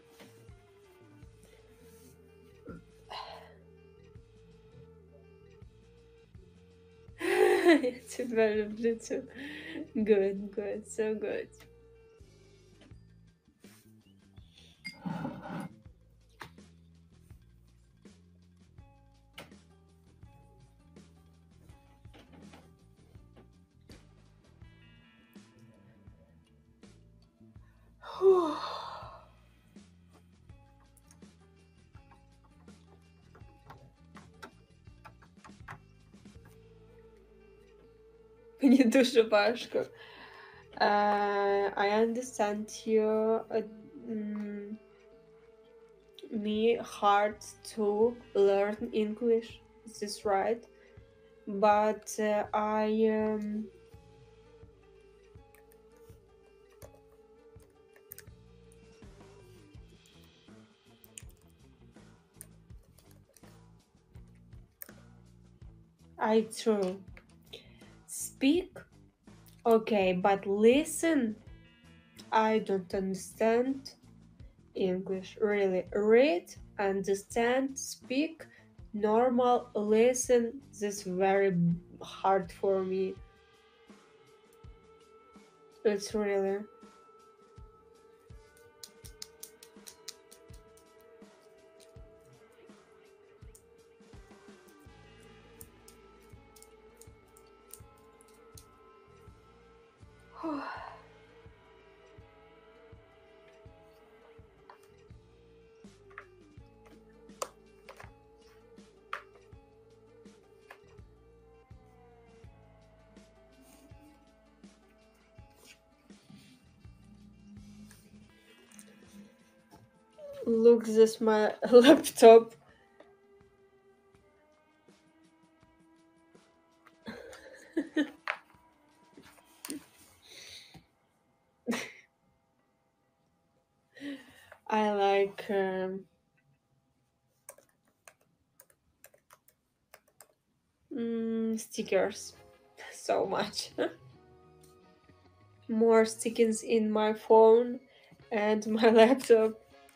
S1: Тебе люблю too. Good, good, so good. Мені дуже важко. I understand you. Me hard to learn English. Is this right? But I true. Speak? Okay, but listen. I don't understand English. Really. Read, understand, speak, normal, listen. This very hard for me. It's really. Look, this my laptop. I like stickers so much. More stickers in my phone and my laptop.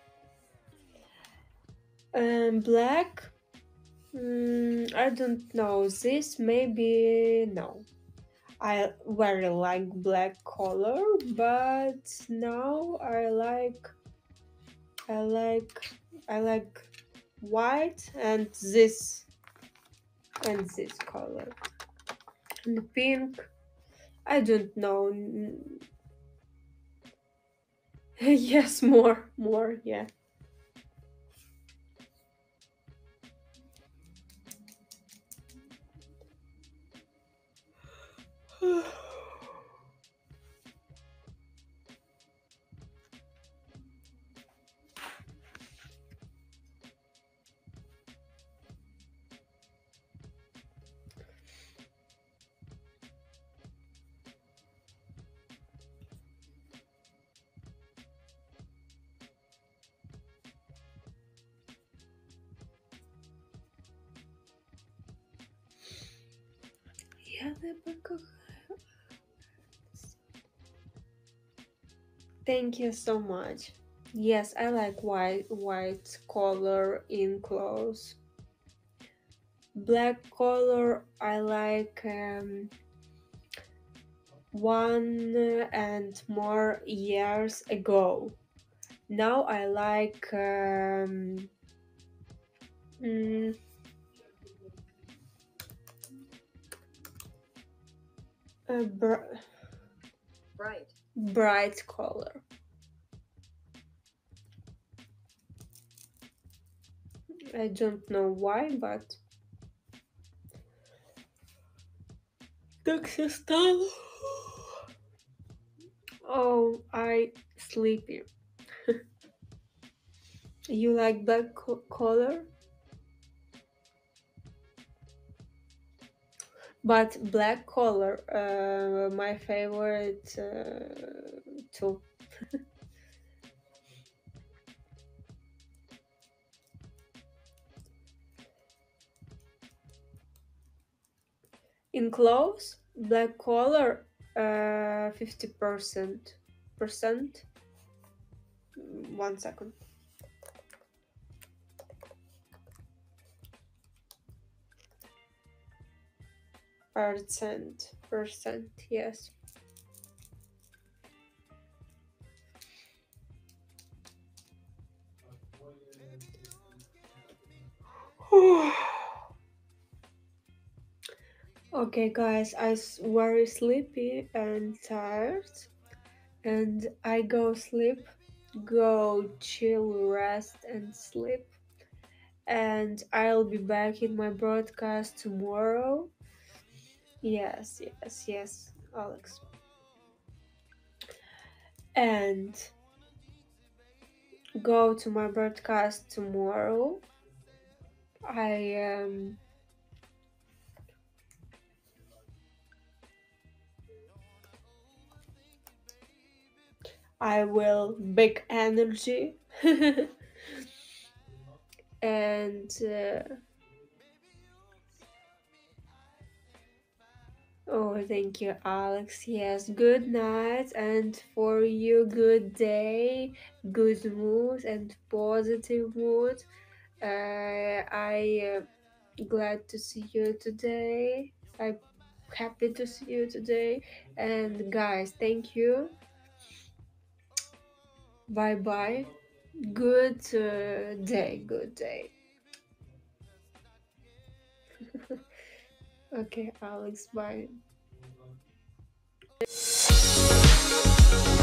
S1: Black. I don't know. This maybe no. I very like black color, but now I like white and this color and pink. I don't know. Yes, more, yeah. Я тебе кохаю. Thank you so much. Yes, I like white color in clothes. Black color I like one and more years ago. Now I like bright color. I don't know why, but так все стало. Oh, I sleepy. You like black color? But black color, my favorite too. In clothes, black color, 50%. 1 second. Percent, yes. Okay, guys, I'm very sleepy and tired, and I go sleep, go chill, rest, and sleep. And I'll be back in my broadcast tomorrow. Yes, yes, yes, Alex. And go to my broadcast tomorrow. I I will big energy and oh, thank you, Alex. Yes, good night, and for you, good day, good mood, and positive mood. I glad to see you today. I'm happy to see you today, and guys, thank you. Bye bye. Good day. Good day. Okay, Alex. Bye.